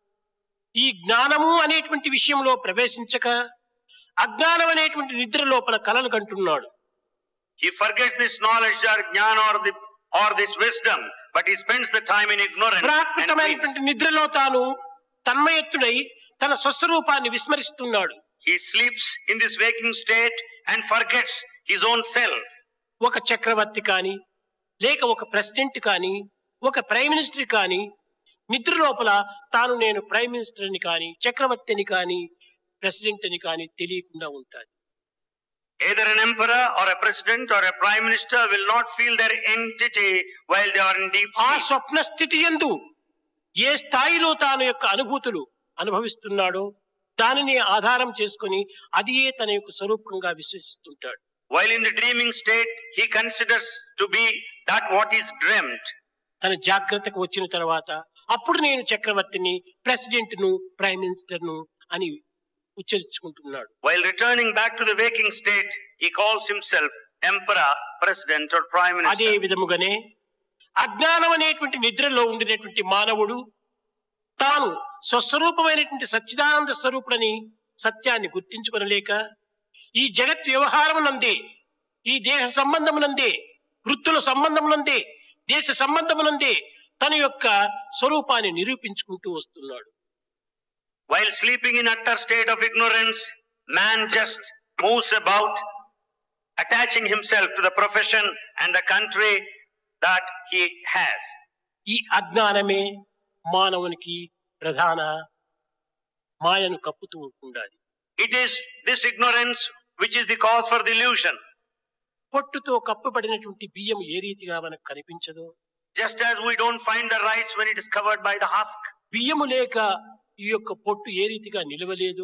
ఈ జ్ఞానము అనేటువంటి విషయంలో ప్రవేశించక అజ్ఞానం అనేటువంటి నిద్ర లోపల కలలు కంటున్నాడు. He forgets this knowledge or jnana or this wisdom, but he spends the time in ignorance and dreams. ప్రాకృతమైనటువంటి నిద్రలో తాను తన్మయత్తుడై తన స్వస్వరూపాన్ని విస్మరిస్తున్నాడు. He sleeps in this waking state and forgets his own self. ఒక చక్రవర్తి కాని, లేక ఒక ప్రెసిడెంట్ కాని, ఒక ప్రైమ్ మినిస్టర్ కాని నిద్ర లోపల తాను నేను ప్రైమ్ మినిస్టర్ అని కాని, చక్రవర్తిని కాని, ప్రెసిడెంట్ అని కాని తెలియకుండా ఉంటాడు. Either an emperor or a president or a prime minister will not feel their entity while they are in deep ఆ sleep. స్వప్న స్థితి యందు ఏ స్థాయిలో తాను యొక్క అనుభూతులు అనుభవిస్తున్నాడో దానిని ఆధారం చేసుకుని అదియే తన యొక్క స్వరూపంగా విశ్వసిస్తుంటాడు. While in the dreaming state, he considers to be that what is dreamt. తన జాగ్రత్తకు వచ్చిన తర్వాత అప్పుడు నేను చక్రవర్తిని, ప్రెసిడెంట్ను, ప్రైమ్ మినిస్టర్ను అని ఉచ్చరించుకుంటున్నాడు. While returning back to the waking state, he calls himself emperor, president, or prime అదే minister. విధముగానే అజ్ఞానం అనేటువంటి నిద్రలో ఉండినటువంటి మానవుడు తాను స్వస్వరూపమైనటువంటి సచ్చిదానంద స్వరూపుడని సత్యాన్ని గుర్తించుకొనలేక ఈ జగత్ వ్యవహారమునందే, ఈ దేహ సంబంధమునందే, వృత్తుల సంబంధమునందే, దేశ సంబంధమునందే తన యొక్క స్వరూపాన్ని నిరూపించుకుంటూ వస్తున్నాడు. While sleeping in utter state of ignorance, man just moves about, attaching himself to the profession and the country that he has. ఈ అజ్ఞానమే మానవునికి ప్రధాన మాయను కప్పుతూ ఉండాలి. It is this ignorance which is the cause for the illusion. పొట్టుతో కప్పబడినటువంటి బియ్యం ఏ రీతిగా మనకు కనిపించదో, Just as we don't find the rice when it is covered by the husk, బియ్యము లేక ఈ యొక్క పొట్టు ఏ రీతిగా నిలవలేదు,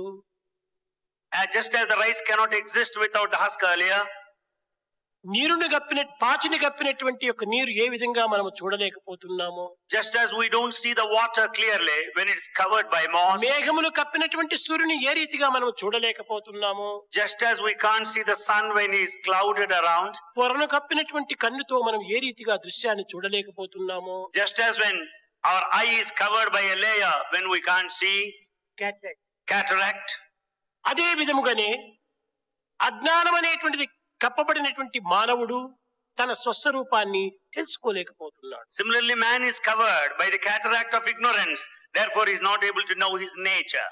just as the rice cannot exist without the husk earlier, నీరుని పాచిని కప్పినటువంటి యొక్క నీరు ఏ విధంగా మనం చూడలేకపోతున్నామో, just as we don't see the water clearly when it is covered by moss, మేఘములు కప్పినటువంటి సూర్యుని ఏ రీతిగా మనం చూడలేకపోతున్నామో, just as we can't see the sun when he is clouded around, పొరను కప్పినటువంటి కన్నుతో మనం ఏ రీతిగా దృశ్యాన్ని చూడలేకపోతున్నామో, just as when our eye is covered by a layer when we can't see, cataract, అదే విధముగానే అజ్ఞానం అనేటువంటిది కప్పబడినటువంటి మానవుడు తన స్వస్వరూపాన్ని తెలుసుకోలేకపోతున్నాడు. similarly man is covered by the cataract of ignorance, therefore he is not able to know his nature.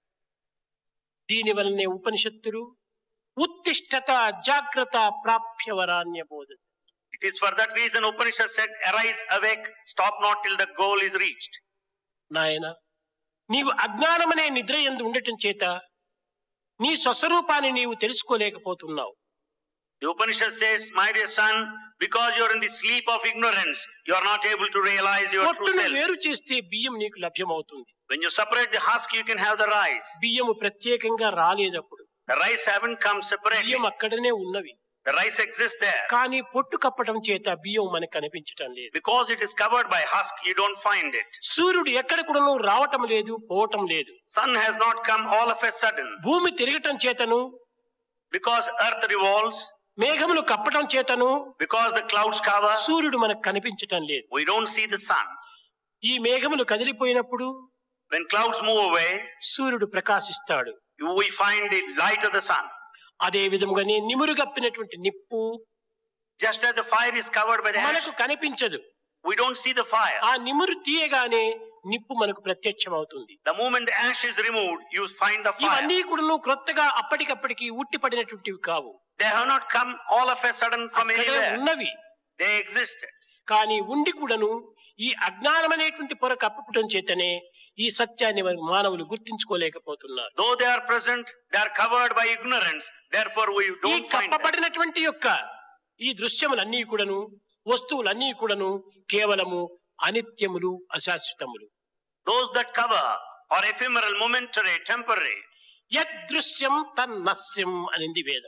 దీని వలనే ఉపనిషత్తులు ఉత్తిష్టత జాగ్రత్త ప్రాప్యవరాన్య బోధ. It is for that reason Upanishad said, arise, awake, stop not till the goal is reached. నాయన, నీవు అజ్ఞానమనే నిద్ర యందు ఉండటం చేత నీ స్వస్వరూపాన్ని నీవు తెలుసుకోలేకపోతున్నావు. The Upanishad says, my dear son, because you are in the sleep of ignorance, you are not able to realize your true పొట్టును self. వేరు చేస్తే బియ్యం నీకు లభ్యమవుతుంది. When you separate the husk, you can have the rice. బియ్యము ప్రత్యేకంగా రాలేదప్పుడు, The rice haven't come separately. బియ్యం అక్కడనే ఉన్నవి. The rice exists there. కానీ పొట్టు కప్పటం చేత బియ్యం మనకు కనిపించటం లేదు. Because it is covered by husk, you don't find it. సూర్యుడు ఎక్కడ కూడాను రావటం లేదు, పోవటం లేదు. Sun has not come all of a sudden. భూమి తిరగటం చేతను, Because earth revolves, మేఘములు కప్పటం చేతను because the clouds cover, సూర్యుడు మనకు కనిపించటం లేదు. we don't see the sun. ఈ మేఘములు కదిలిపోయినప్పుడు When clouds move away, సూర్యుడు ప్రకాశిస్తాడు. we find the light of the sun. అదే విధముగానే నిమురు కప్పినటువంటి నిప్పు Just as the fire is covered by the ash, మనకు కనిపించదు. we don't see the fire. ఆ నిమురు తీయగానే నిప్పు మనకు ప్రత్యక్షమవుతుంది. The moment the ash is removed, you find the fire. ఇవన్నీ కూడా క్రొత్తగా అప్పటికప్పటికి ఉట్టిపడినటువంటివి కావు. They have not come all of a sudden from అక్కడే anywhere. ఉన్నవి. They existed. కానీ ఉండి కూడాను ఈ అజ్ఞానం అనేటువంటి పొర కప్పటం చేతనే ఈ సత్యాన్ని మానవులు గుర్తించుకోలేకపోతున్నారు. Though they are present, they are covered by ignorance. Therefore, we ఈ don't find them. కప్పబడినటువంటి యొక్క ఈ దృశ్యములన్నీ కూడాను, వస్తువులన్నీ కూడాను కేవలము అనిత్యములు, అశాశ్వతములు. Those that cover are ephemeral, momentary, temporary. యదృశ్యం తన్నస్యం అనింది వేదం.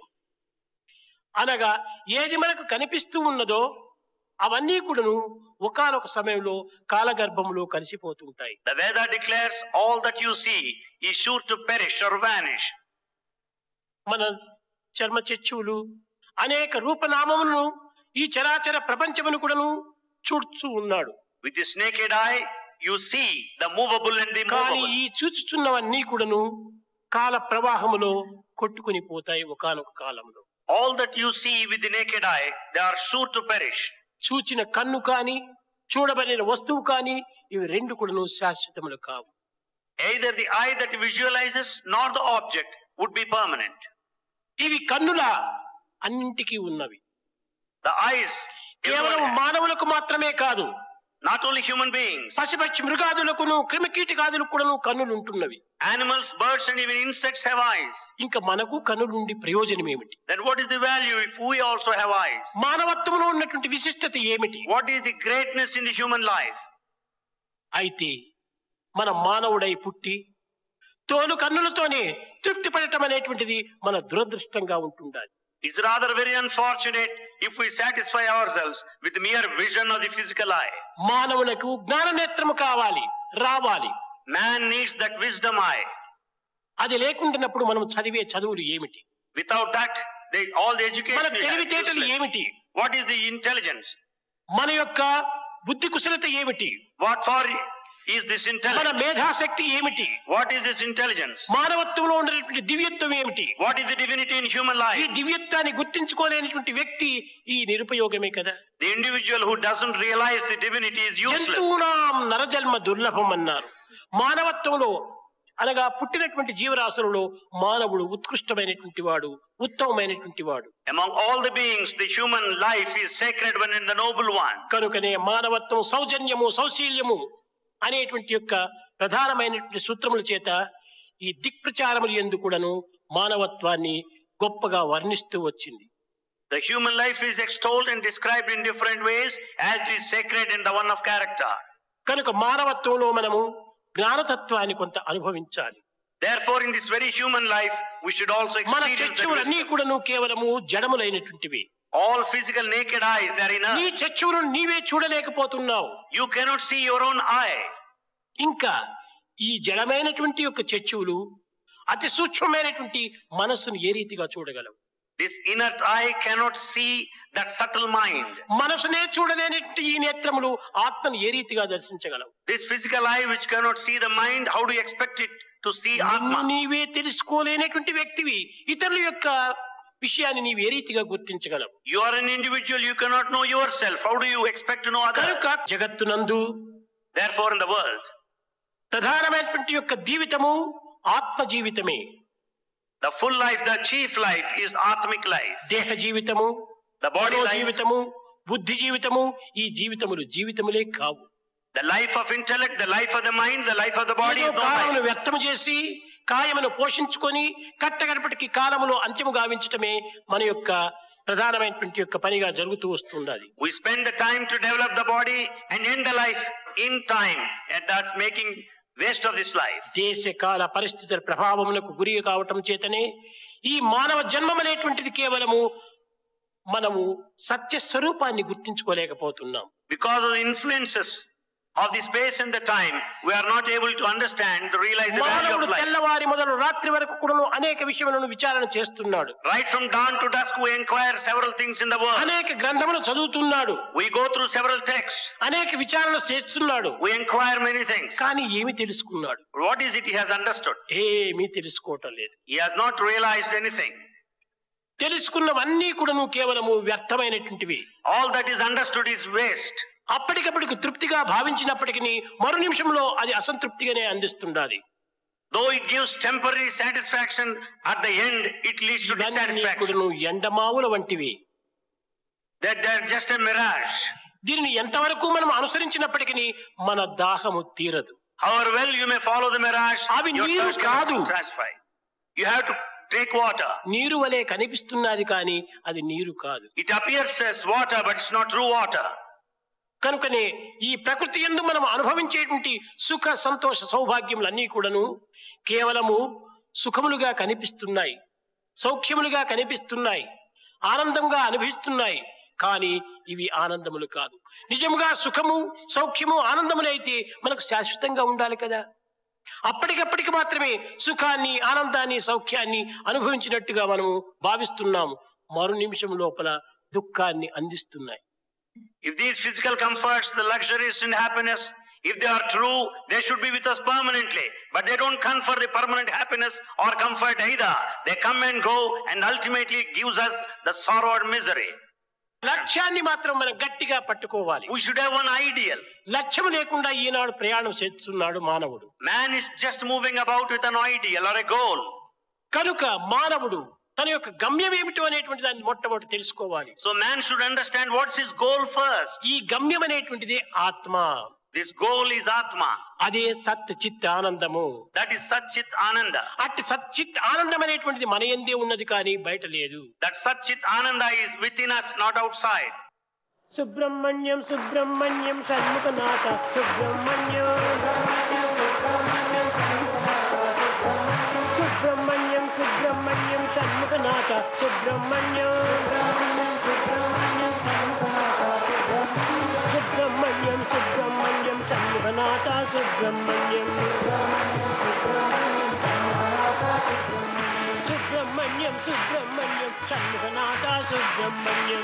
అనగా ఏది మనకు కనిపిస్తూ ఉన్నదో అవన్నీ కూడాను ఒకానొక సమయంలో కాలగర్భంలో కలిసిపోతుంటాయి. The Veda declares all that you see is sure to perish or vanish. మన చర్మచక్షువులు అనేక రూపనామములను ఈ చరాచర ప్రపంచమును కూడాను చూస్తూ ఉన్నాడు. With this naked eye, you see the movable and the కానీ immovable. ఈ చూచుచున్నవన్నీ కూడాను కాల ప్రవాహములో కొట్టుకుని పోతాయి ఒకానొక కాలంలో. All that you see with the naked eye, they are sure to perish. చూచిన కన్ను కాని, చూడబడిన వస్తువు కాని, ఇవి రెండు కూడాను శాశ్వతములు కావు. Either the eye that visualizes nor the object would be permanent. ఇవి కన్నులా అన్నింటికీ ఉన్నవి. The eyes, కేవలం everyone has. మానవులకు మాత్రమే కాదు, Not only human beings, పశుపక్షి మృగాదులకును క్రిమికీటకాదులకు కూడాను కన్నులు ఉంటున్నవి. animals, birds and even insects have eyes. ఇంకా మనకు కన్నుల నుండి ప్రయోజనం ఏమిటి? Then what is the value if we also have eyes? మానవత్వంలో ఉన్నటువంటి విశిష్టత ఏమిటి? What is the greatness in the human life? అయితే మన మానవుడై పుట్టి తోలు కన్నులతోనే తృప్తి పడటం అనేటువంటిది మన దురదృష్టంగా ఉంటుండాలి. It's rather very unfortunate if we satisfy ourselves with the mere vision of the physical eye. మానవులకు జ్ఞాన నేత్రము కావాలి, రావాలి. Man needs that wisdom eye. అది లేకుండానప్పుడు మనం చదివే చదువులు ఏమిటి? Without that, all the మన education we have, తెలివితేటలు useless. ఏమిటి? What is the intelligence? మన యొక్క బుద్ధి కుశలత ఏమిటి? What for is this మన intelligence? మేధాశక్తి ఏమిటి? What is this intelligence? మానవత్వంలో ఉన్నటువంటి దివ్యత్వం ఏమిటి? What is the divinity in human ఈ life? దివ్యత్వాన్ని గుర్తించుకోలేనటువంటి వ్యక్తి ఈ నిరుపయోగమే కదా. The individual who doesn't realize the divinity is useless. జంతువునాం నరజన్మ దుర్లభం అన్నారు. మానవత్వంలో అనగా పుట్టినటువంటి జీవరాశులలో మానవుడు ఉత్కృష్టమైనటువంటి వాడు, ఉత్తమమైనటువంటి వాడు. Among all the beings, the human life is sacred one and the noble one. కనుకనే మానవత్వం సౌజన్యము, సౌశీల్యము అనేటువంటి యొక్క ప్రధానమైనటువంటి సూత్రముల చేత ఈ దిక్ప్రచారములు యందు కూడాను మానవత్వాన్ని గొప్పగా వర్ణిస్తూ వచ్చింది. The human life is extolled and described in different ways as it is sacred and the one of character. కనుక మానవత్వంలో మనము జ్ఞానతత్వాన్ని కొంత అనుభవించాలి. Therefore, in this very human life, we should also మన experience that చక్షువులన్నీ wisdom. కూడాను కేవలము జడములైనటువంటివి. All physical naked eyes, they are నీ inert. చక్షువులను నీవే చూడలేకపోతున్నావు. You cannot see your own eye. ఇంకా ఈ జడమైనటువంటి యొక్క చక్షువులు అతి సూక్ష్మమైనటువంటి మనస్సును ఏ రీతిగా చూడగలవు? This inert eye cannot see that subtle mind. మనసునే చూడలేనటువంటి ఈ నేత్రములు ఆత్మను ఏ రీతిగా దర్శించగలవు? This physical eye which cannot see the mind, how do you expect it to see నిన్ను Atma? నీవే తెలుసుకోలేనటువంటి వ్యక్తివి ఇతరుల యొక్క విషయాన్ని నీవు ఏ రీతిగా గుర్తించగలవు? You are an individual, you cannot know yourself. How do you expect to know others? కనుక జగత్తునందు Therefore, in the world, ప్రధానమైనటువంటి యొక్క జీవితము ఆత్మ జీవితమే. the full life, the chief life is Atmic life. దేహ జీవితము, The body మనో life, జీవితము, బుద్ధి జీవితము, ఈ జీవితములు జీవితములే కావు. the life of intellect, the life of the mind, the life of the body ఏదో is no కాలమును life. వ్యర్థము చేసి కాయమును పోషించుకొని కట్టగడపటికి కాలములో అంత్యము గావించటమే మన యొక్క ప్రధానమైనటువంటి యొక్క పనిగా జరుగుతూ వస్తున్నది. We spend the time to develop the body and end the life in time, and that's making waste of this life. దేశ కాల పరిస్థితుల ప్రభావములకు గురి కావటం చేతనే ఈ మానవ జన్మం అనేటువంటిది కేవలము మనము సత్య స్వరూపాన్ని గుర్తించుకోలేకపోతున్నాం. Because of the influences of the space and the time, we are not able to understand, to realize the value మానవుడు of life. తెల్లవారి మొదలు రాత్రి వరకు కూడాను అనేక విషయములను విచారణ చేస్తున్నాడు. Right from dawn to dusk, we inquire several things in the world. అనేక గ్రంథములు చదువుతున్నాడు, We go through several texts. అనేక విచారణ చేస్తున్నాడు. We inquire many things. కానీ ఏమి తెలుసుకున్నాడు? What is it he has understood? ఏమీ తెలుసుకోవటం లేదు. He has not realized anything. తెలుసుకున్నవన్నీ కూడాను కేవలము వ్యర్థమైనటువంటివి. All that is understood is waste. అప్పటికప్పటికి తృప్తిగా భావించినప్పటికీ మరు నిమిషంలో అది అసంతృప్తిగానే అందిస్తుండాలి. Though it gives temporary satisfaction, at the end it leads to dissatisfaction. ఎండమావుల వంటివి. That they are just a mirage. దీనిని ఎంతవరకు మనం అనుసరించినప్పటికీ మన దాహము తీరదు. However well you may follow the mirage, అవి your నీరు thirst cannot కాదు. be satisfied. You have to take water. నీరు వలె కనిపిస్తున్నది కానీ అది నీరు కాదు. It appears as water, but it's not true water. కనుకనే ఈ ప్రకృతి యందు మనం అనుభవించేటువంటి సుఖ సంతోష సౌభాగ్యములన్నీ కూడాను కేవలము సుఖములుగా కనిపిస్తున్నాయి, సౌఖ్యములుగా కనిపిస్తున్నాయి, ఆనందంగా అనుభవిస్తున్నాయి. కానీ ఇవి ఆనందములు కాదు. నిజముగా సుఖము సౌఖ్యము ఆనందములైతే మనకు శాశ్వతంగా ఉండాలి కదా. అప్పటికప్పటికి మాత్రమే సుఖాన్ని ఆనందాన్ని సౌఖ్యాన్ని అనుభవించినట్టుగా మనము భావిస్తున్నాము. మరు నిమిషం లోపల దుఃఖాన్ని అందిస్తున్నాయి. If these physical comforts, the luxuries and happiness, if they are true, they should be with us permanently. But they don't confer the permanent happiness or comfort either. They come and go and ultimately gives us the sorrow and misery. లక్ష్యాన్ని మాత్రం మనం గట్టిగా పట్టుకోవాలి. We should have one ideal. లక్ష్యం లేకుండా ఈనాడు ప్రయాణం చేస్తున్నాడు మానవుడు. Man is just moving about with an ideal or a goal. కనుక మానవుడు తన యొక్క గమ్యం ఏమిటో అనేటువంటి దాన్ని మొట్టమొదటి తెలుసుకోవాలి. So man should understand what's his goal first. ఈ గమ్యం అనేటువంటిది ఆత్మ. This goal is Atma. అదే సత్ చిత్ ఆనందము. That is Sat Chit Ananda. అట్టి సత్ చిత్ ఆనందం అనేటువంటిది మన యందే ఉన్నది కానీ బయట లేదు. That Sat Chit Ananda is within us, not outside. Subrahmanyam Subrahmanyam Shanmukhanatha Subrahmanyam Subrahmanyam Subrahmanyam Shanmukhanatha Subrahmanyam Subrahmanyam Subrahmanyam Shanmukhanatha Subrahmanyam Subrahmanyam Subrahmanyam Shanmukhanatha Subrahmanyam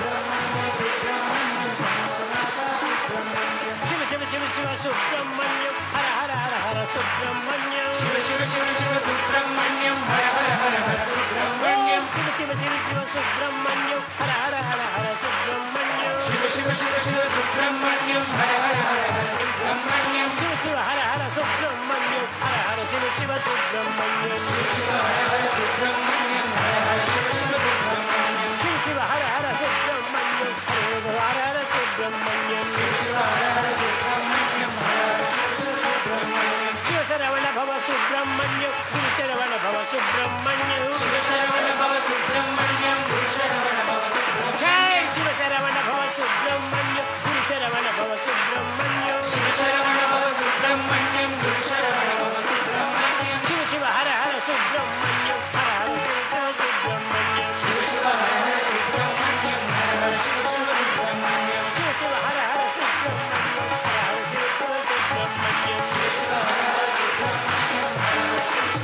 Shiva Shiva Shiva Shiva Subrahmanyam హర హర హర హర సుబ్రహ్మణ్యం శివ శివ శివ శివ సుబ్రహ్మణ్యం హర హర హర హర సుబ్రహ్మణ్యం శివ శివ శివ శివ సుబ్రహ్మణ్యం హర హర హర హర సుబ్రహ్మణ్యం శివ శివ శివ శివ సుబ్రహ్మణ్యం హర హర హర హర సుబ్రహ్మణ్యం శివ శివ హర హర సుబ్రహ్మణ్యం హర హర శివ శివ సుబ్రహ్మణ్యం శివ శివ హర హర సుబ్రహ్మణ్యం హర హర శివ శివ సుబ్రహ్మణ్యం శివ శివ హర హర సుబ్రహ్మణ్యం హర హర హర సుబ్రహ్మణ్యం శివ శివ హర హర సుబ్రహ్మణ్యం హర హర శివ శివ సుబ్రహ్మణ్యం శివ శరవణ భవ సుబ్రహ్మణ్యం గురు శరవణ భవ సుబ్రహ్మణ్యం శివ శరవణ భవ సుబ్రహ్మణ్యం గురు శరవణ భవ సుబ్రహ్మణ్యం జై శివ శరవణ భవ సుబ్రహ్మణ్యం గురు శరవణ భవ సుబ్రహ్మణ్యం శివ శరవణ భవ సుబ్రహ్మణ్యం గురు శరవణ భవ సుబ్రహ్మణ్యం శివ శివ హర హర సుబ్రహ్మణ్యం హర హర శివ శివ సుబ్రహ్మణ్యం శివ శివ హర హర సుబ్రహ్మణ్యం హర హర శివ శివ సుబ్రహ్మణ్యం శివ శివ హర హర సుబ్రహ్మణ్యం హర హర శివ శివ సుబ్రహ్మణ్యం శివ శివ హర హర సుబ్రహ్మణ్యం హర హర శివ శివ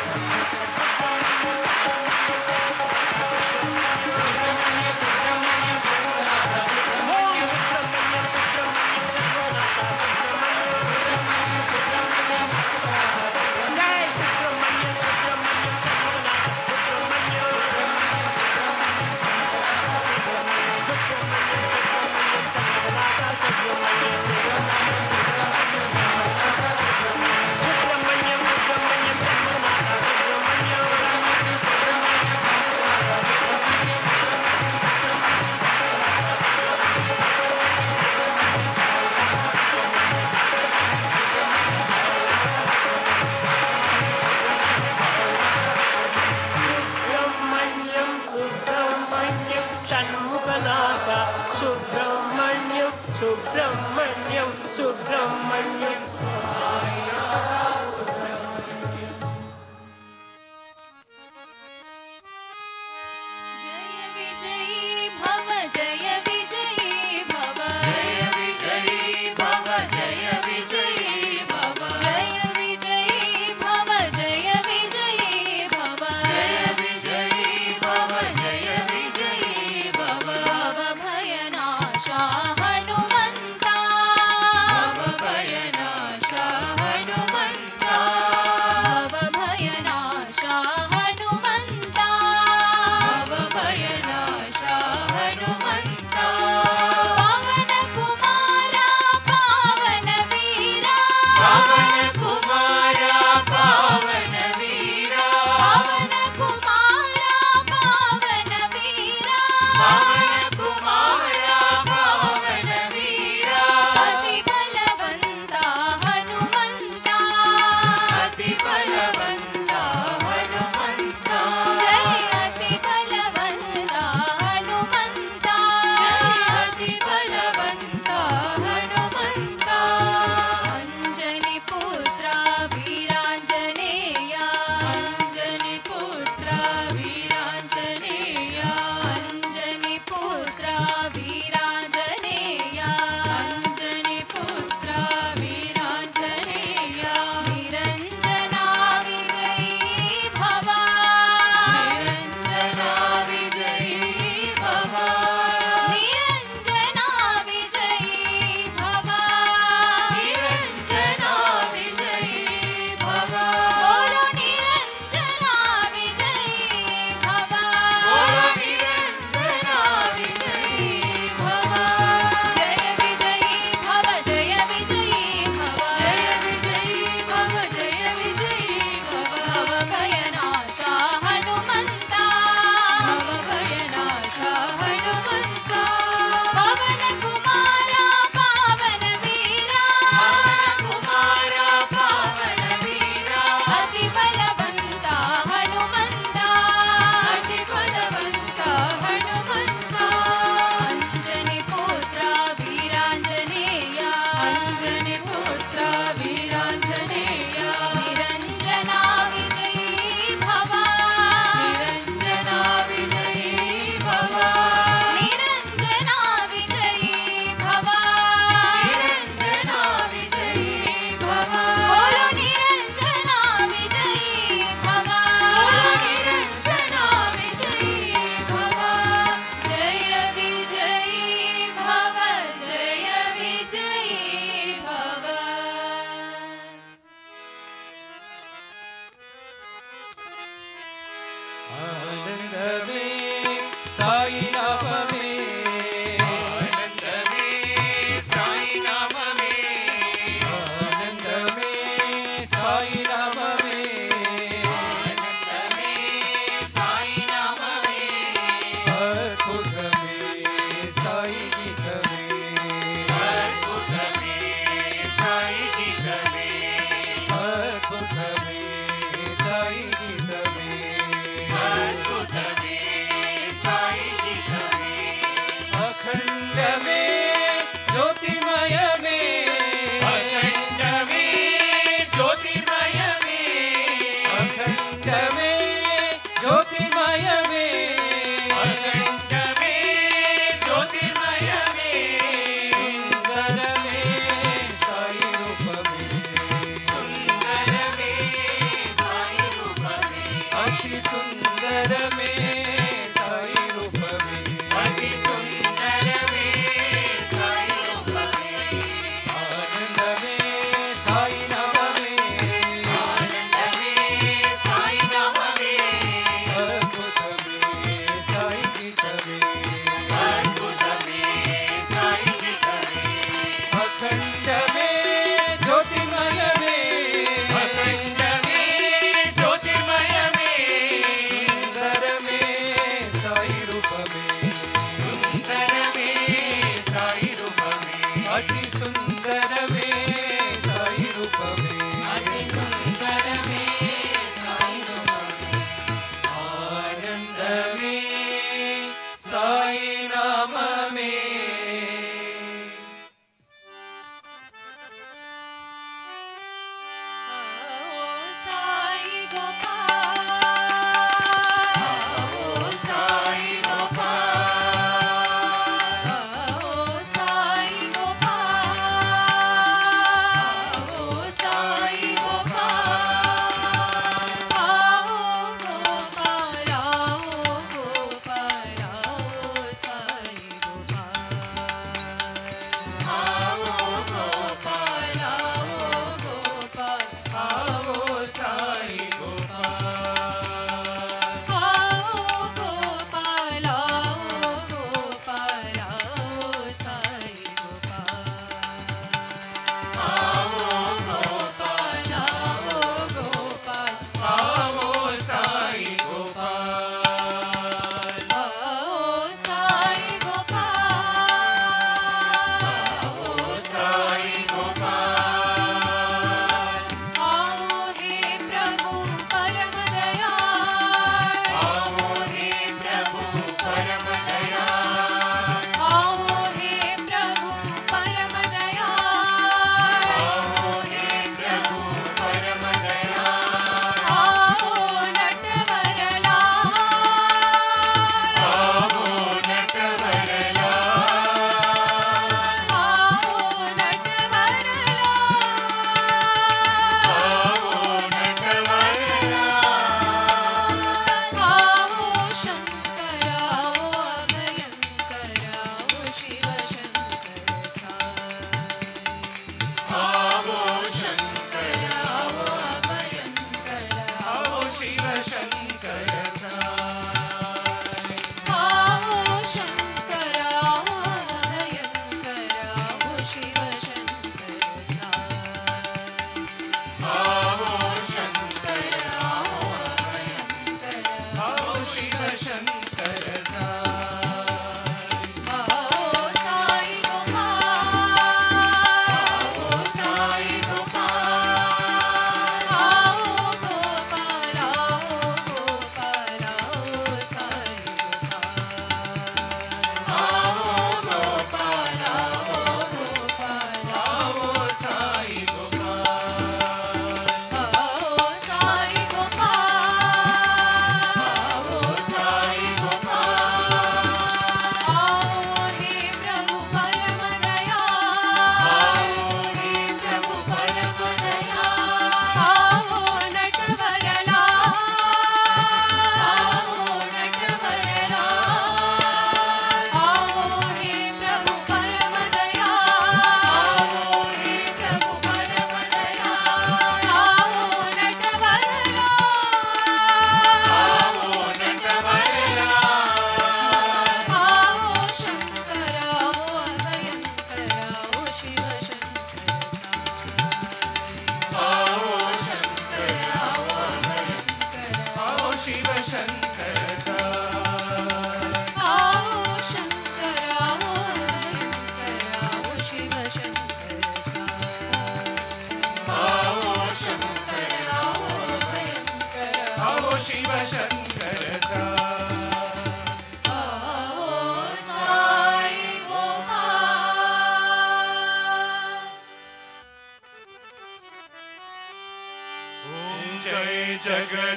సుబ్రహ్మణ్యం సుబ్రహ్మణ్యం జయ విజయీ భవ జయ విజయీ భవ జయ విజయీ భవ జయ విజయీ భవ జయ విజయీ భవ జయ విజయీ భవ జయ విజయీ భవ జయ విజయీ భవ భవ భయనాశ హనుమంతా భవ భయనాశ में साई नाम में आनंद में साई नाम में आनंद में साई नाम में आनंद में साई नाम में अद्भुत में साई गीत में अद्भुत में साई गीत में अद्भुत में साई गीत में अद्भुत में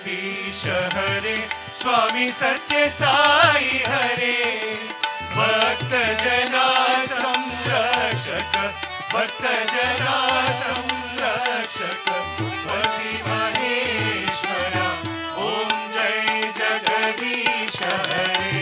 जगदीश हरे स्वामी सत्य साई हरे भक्त जना संरक्षक भक्त जना संरक्षक पति महेश्वरा ओम जय जगदीश हरे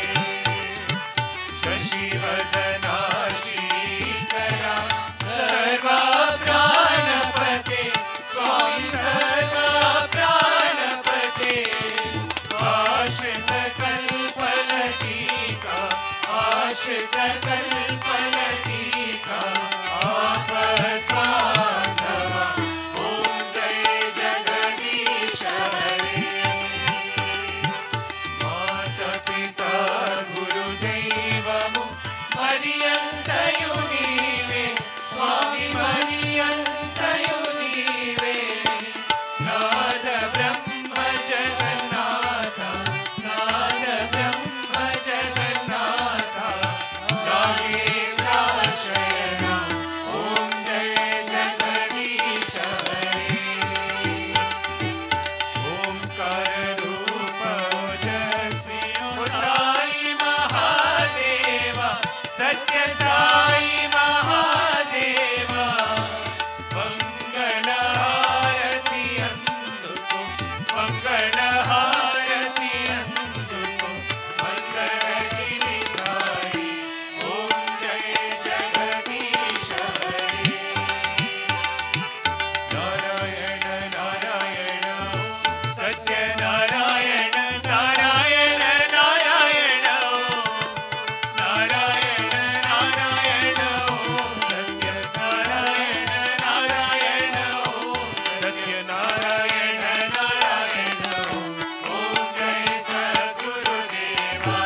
शशिवदना श्रीकरा सर्वा प्राणपते स्वामी सर्वा प्राणपते आश्रित कल्पलतिका आश्रित कल्पलतिका आपद्बान्धवा ओम जय जगदीश हरे माता पिता गुरुदैवमु मरियन्तयु नीवे स्वामी मरियन्तयु नीवे नाद ब्रह्म जगन्नाथ नाद ब्रह्म जगन्नाथ नागेन्द्राशयन ओम जय जगदीश हरे ओंकार रूप ओजस्वी ओ साई महादेवा सत्य साई महादेवा मंगल हारति अंदुको मंगल हारति अंदुको मंगल गिरिधारी ओम जय जगदीश हरे नारायण नारायण सत्य नारायण नारायण नारायण नारायण नारायण सत्य नारायण नारायण सत्य नारायण नारायण ओम जय सद्गुरुदेवा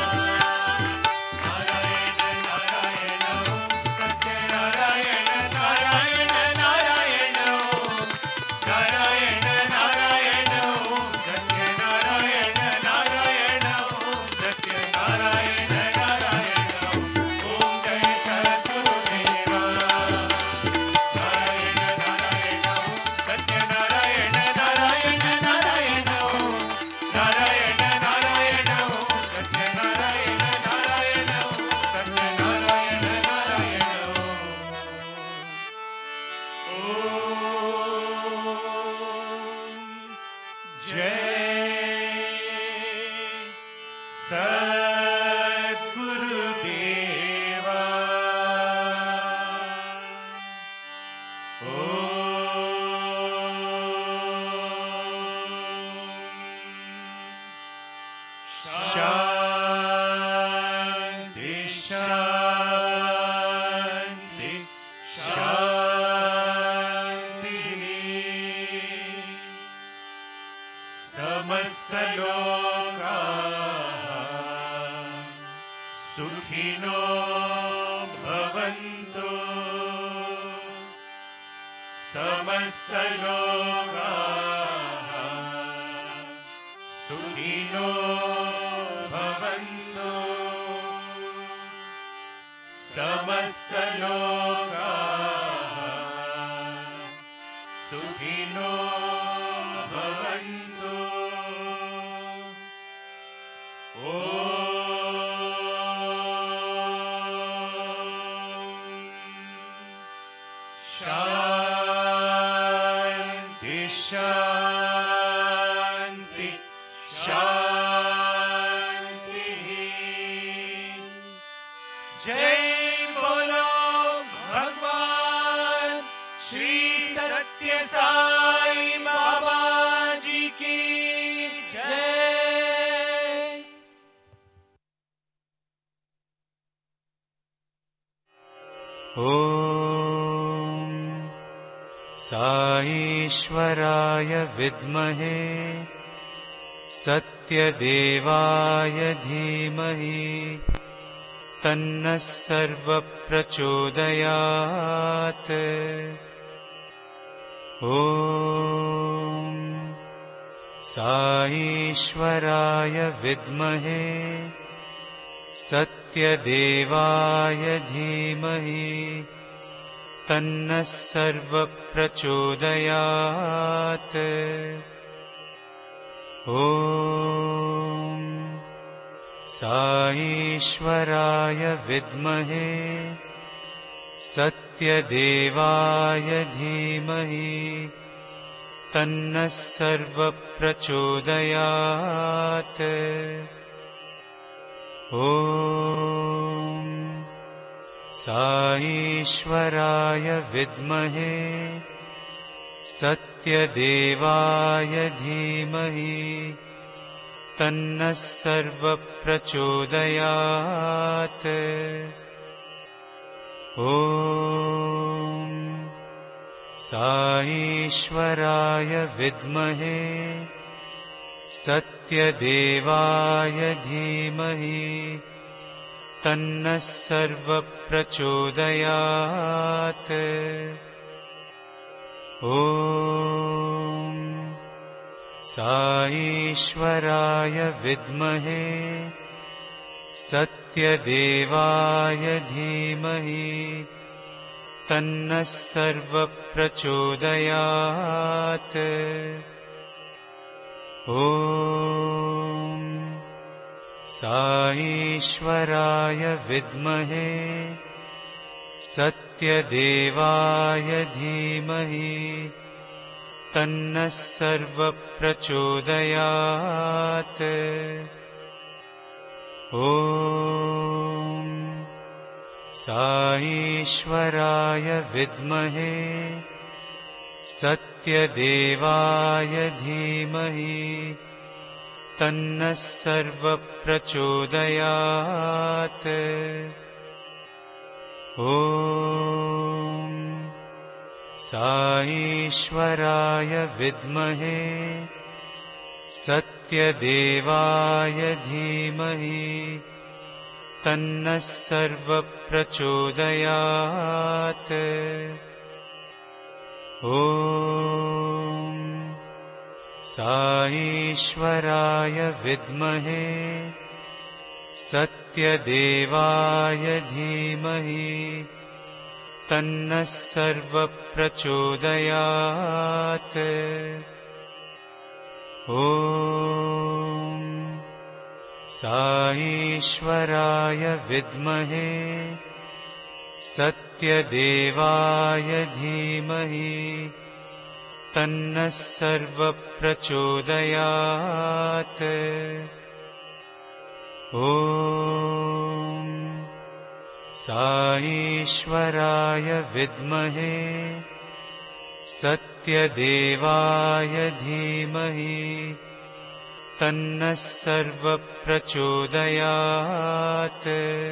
नारायण नारायण सत्य नारायण नारायण नारायण नारायण नारायण सत्य नारायण नारायण सत्य नारायण नारायण ओम जय सद्गुरुदेवा नारायण नारायण सत्य नारायण नारायण नारायण नारायण नारायण सत्य नारायण नारायण सत्य नारायण नारायण सुखिनो भवन्तु समस्तलोकाः सुखिनो भवन्तु समस्तलोकाः सुखिनो भवन्तु शांति शांति शांति जय बोलो भगवान श्री सत्य साई बाबा जी की जय। ॐ साईश्वराय विद्महे सत्यदेवाय धीमहि तन्नः सर्वः प्रचोदयात्। ॐ साईश्वराय विद्महे सत्यदेवाय धीमहि तन्नः सर्वः प्रचोदयात्। ॐ साईश्वराय विद्महे सत्यदेवाय धीमहि तन्नः सर्वप्रचोदयात्। ॐ साईश्वराय विद्महे सत्यदेवाय धीमहि तन्नः सर्वप्रचोदयात्। ॐ साईश्वराय विद्महे सत्यदेवाय धीमहि तन्नः सर्वप्रचोदयात्। ॐ साईश्वराय विद्महे सत्यदेवाय धीमहि तन्नः सर्वप्रचोदयात्। ॐ साईश्वराय विद्महे सत्यदेवाय धीमहि तन्नः सर्वप्रचोदयात्। ॐ साईश्वराय विद्महे सत्यदेवाय धीमहि तन्नः सर्वप्रचोदयात्। ॐ साईश्वराय विद्महे सत्यदेवाय धीमहि तन्नः सर्वप्रचोदयात्। ॐ साईश्वराय विद्महे सत्यदेवाय धीमहि तन्नः सर्वप्रचोदयात्। ॐ साईश्वराय विद्महे सत्यदेवाय धीमहि तन्नः सर्वप्रचोदयात्। ॐ साईश्वराय विद्महे सत्यदेवाय धीमहि तन्नः सर्वप्रचोदयात्।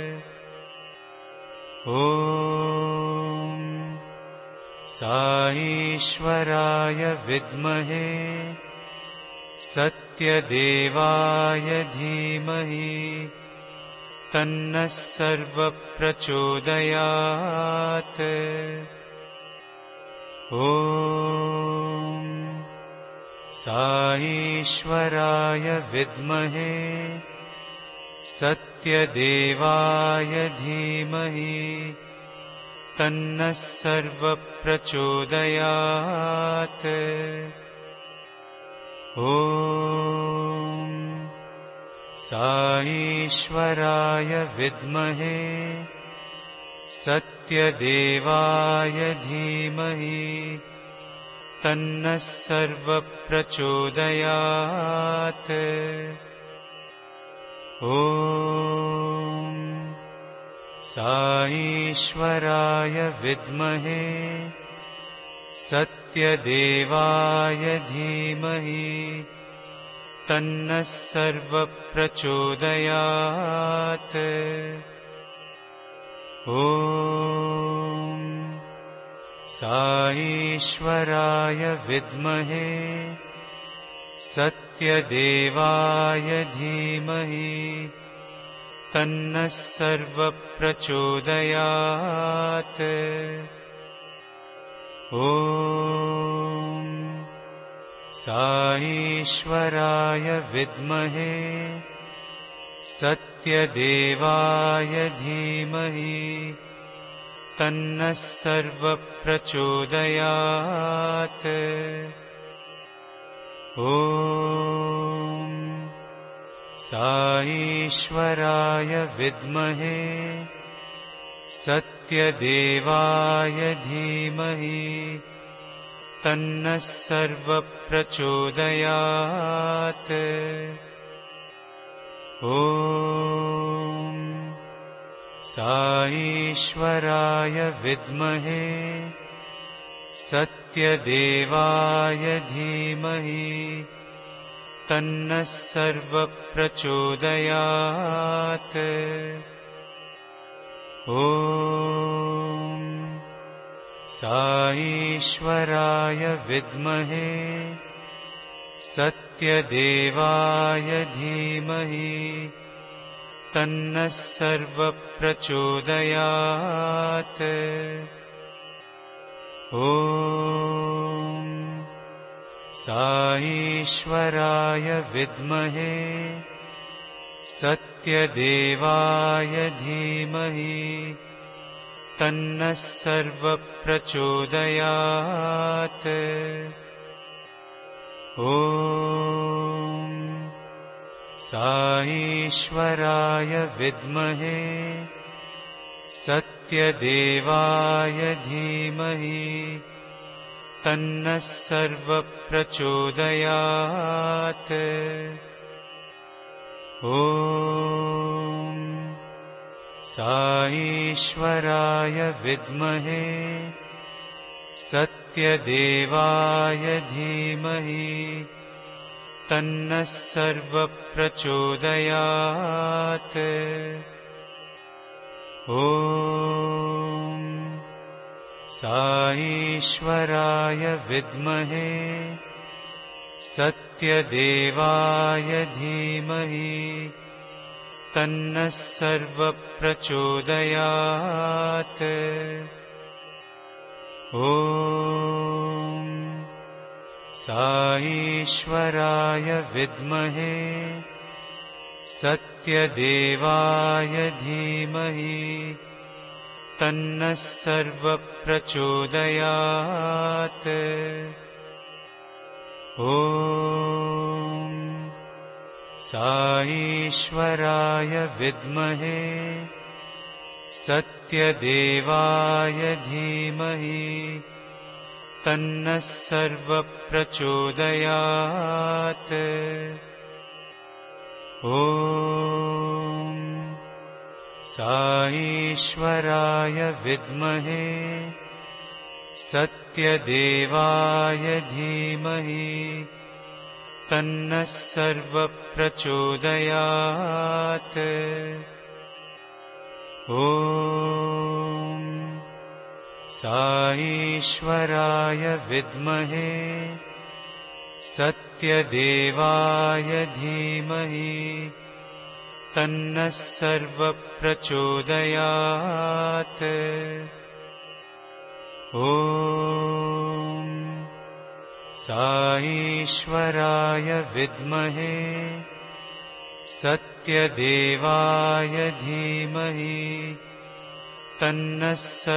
ॐ साईश्वराय विद्महे सत्यदेवाय धीमहि तन्नः सर्वप्रचोदयात्। ॐ साईश्वराय विद्महे सत्यदेवाय धीमहि तन्नः सर्वप्रचोदयात्। ॐ साईश्वराय विद्महे सत्यदेवाय धीमहि तन्नः सर्वप्रचोदयात्। ॐ साईश्वराय विद्महे सत्यदेवाय धीमहि तन्नः सर्वप्रचोदयात्। ॐ साईश्वराय विद्महे सत्यदेवाय धीमहि तन्नः सर्वप्रचोदयात्। ॐ साईश्वराय विद्महे सत्यदेवाय धीमहि तन्नः सर्वप्रचोदयात्। ॐ साईश्वराय विद्महे सत्यदेवाय धीमहि तन्नः सर्वप्रचोदयात्। ॐ साईश्वराय विद्महे सत्यदेवाय धीमहि तन्नः सर्वप्रचोदयात्। ॐ साईश्वराय विद्महे सत्यदेवाय धीमहि तन्नः सर्वप्रचोदयात्। ॐ साईश्वराय विद्महे सत्यदेवाय धीमहि तन्नः सर्वप्रचोदयात्। ॐ साईश्वराय विद्महे सत्यदेवाय धीमहि तन्नः सर्वप्रचोदयात्। ॐ साईश्वराय विद्महे सत्यदेवाय धीमहि तन्नः सर्वप्रचोदयात्। ॐ साईश्वराय विद्महे सत्यदेवाय धीमहि तन्नः सर्वप्रचोदयात्। ॐ साईश्वराय विद्महे सत्यदेवाय धीमहि तन्नः सर्वप्रचोदयात्। ॐ साईश्वराय विद्महे सत्यदेवाय धीमहि तन्नः सर्वप्रचोदयात्। ॐ साईश्वराय विद्महे सत्यदेवाय धीमहि तन्नः सर्वप्रचोदयात्। ॐ साईश्वराय विद्महे सत्यदेवाय धीमहि तन्नः सर्वप्रचोदयात्। ॐ साईश्वराय विद्महे सत्यदेवाय धीमहि तन्नः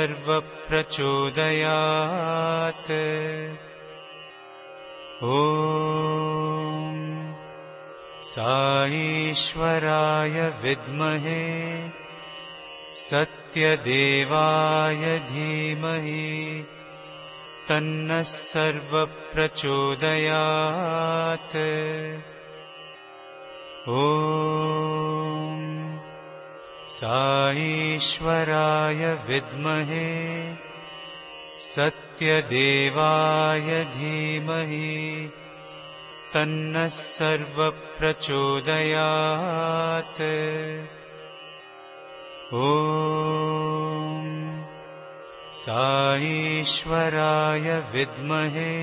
सर्वप्रचोदयात्। ॐ साईश्वराय विद्महे सत्यदेवाय धीमहि तन्नः सर्वप्रचोदयात्। ॐ साईश्वराय विद्महे सत्यदेवाय धीमहि तन्नः सर्वप्रचोदयात्। ॐ साईश्वराय विद्महे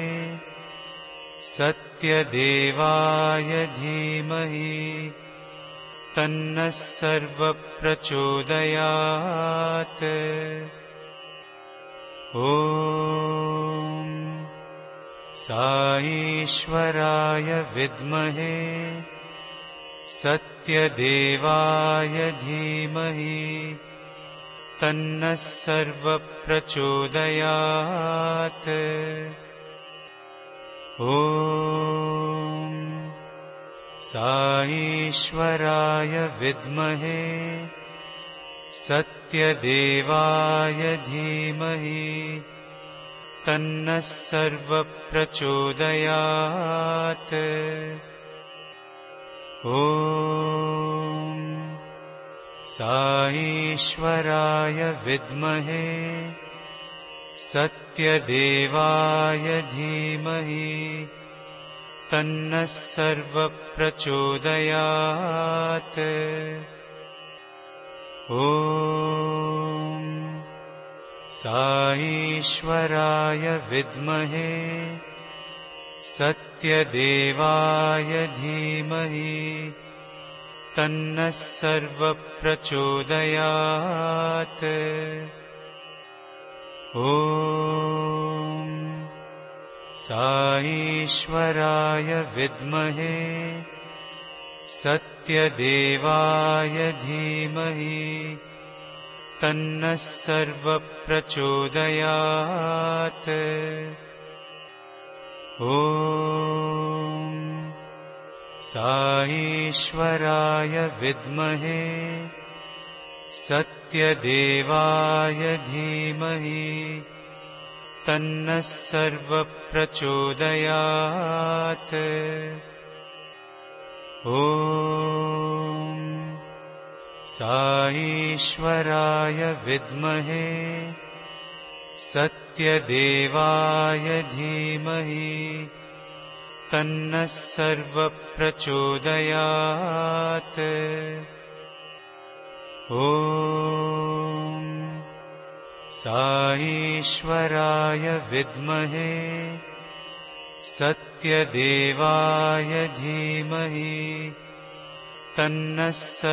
सत्यदेवाय धीमहि तन्नः सर्वप्रचोदयात्। ॐ साईश्वराय विद्महे सत्यदेवाय धीमहि तन्नः सर्वप्रचोदयात्। ॐ साईश्वराय विद्महे सत्यदेवाय धीमहि तन्नः सर्वप्रचोदयात्। ॐ साईश्वराय विद्महे सत्यदेवाय धीमहि तन्नः सर्वप्रचोदयात्। ॐ साईश्वराय विद्महे सत्यदेवाय धीमहि तन्नः सर्वप्रचोदयात्। ॐ साईश्वराय विद्महे सत्यदेवाय धीमहि तन्नः सर्वप्रचोदयात्। ॐ साईश्वराय विद्महे सत्यदेवाय धीमहि तन्नः सर्वप्रचोदयात्। ॐ साईश्वराय विद्महे सत्यदेवाय धीमहि तन्नः सर्वप्रचोदयात्। ॐ साईश्वराय विद्महे सत्यदेवाय धीमहि तन्नः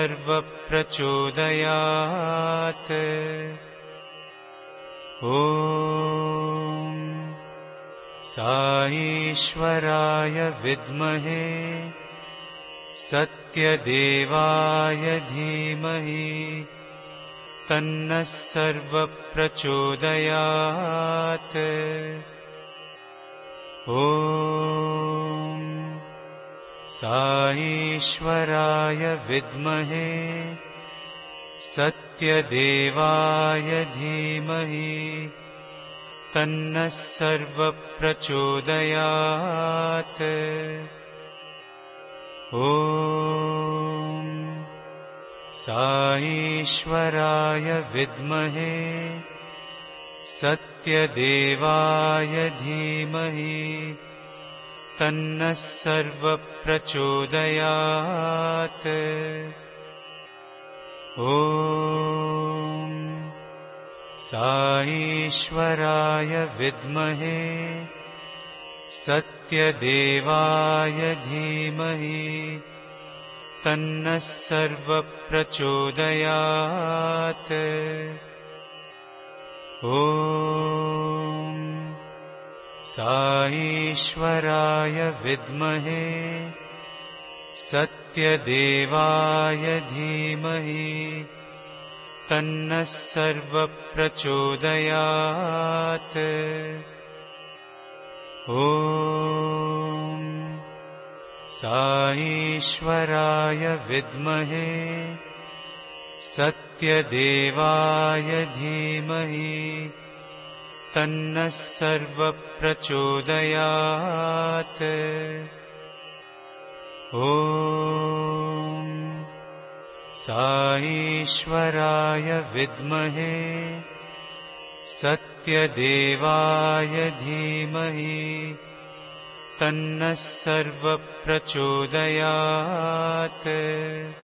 सर्वप्रचोदयात्। ॐ साईश्वराय विद्महे सत्यदेवाय धीमहि तन्नः सर्वप्रचोदयात्। ॐ साईश्वराय विद्महे सत्यदेवाय धीमहि तन्नः सर्वप्रचोदयात्। ॐ साईश्वराय विद्महे सत्यदेवाय धीमहि तन्नः सर्वप्रचोदयात्। ॐ साईश्वराय विद्महे सत्यदेवाय धीमहि तन्नः सर्वप्रचोदयात्। ॐ साईश्वराय विद्महे सत्यदेवाय धीमहि तन्नः सर्वप्रचोदयात्। ॐ साईश्वराय विद्महे सत्यदेवाय धीमहि तन्नः सर्वप्रचोदयात्। ॐ साईश्वराय विद्महे सत्यदेवाय धीमहि तन्नः सर्वप्रचोदयात्।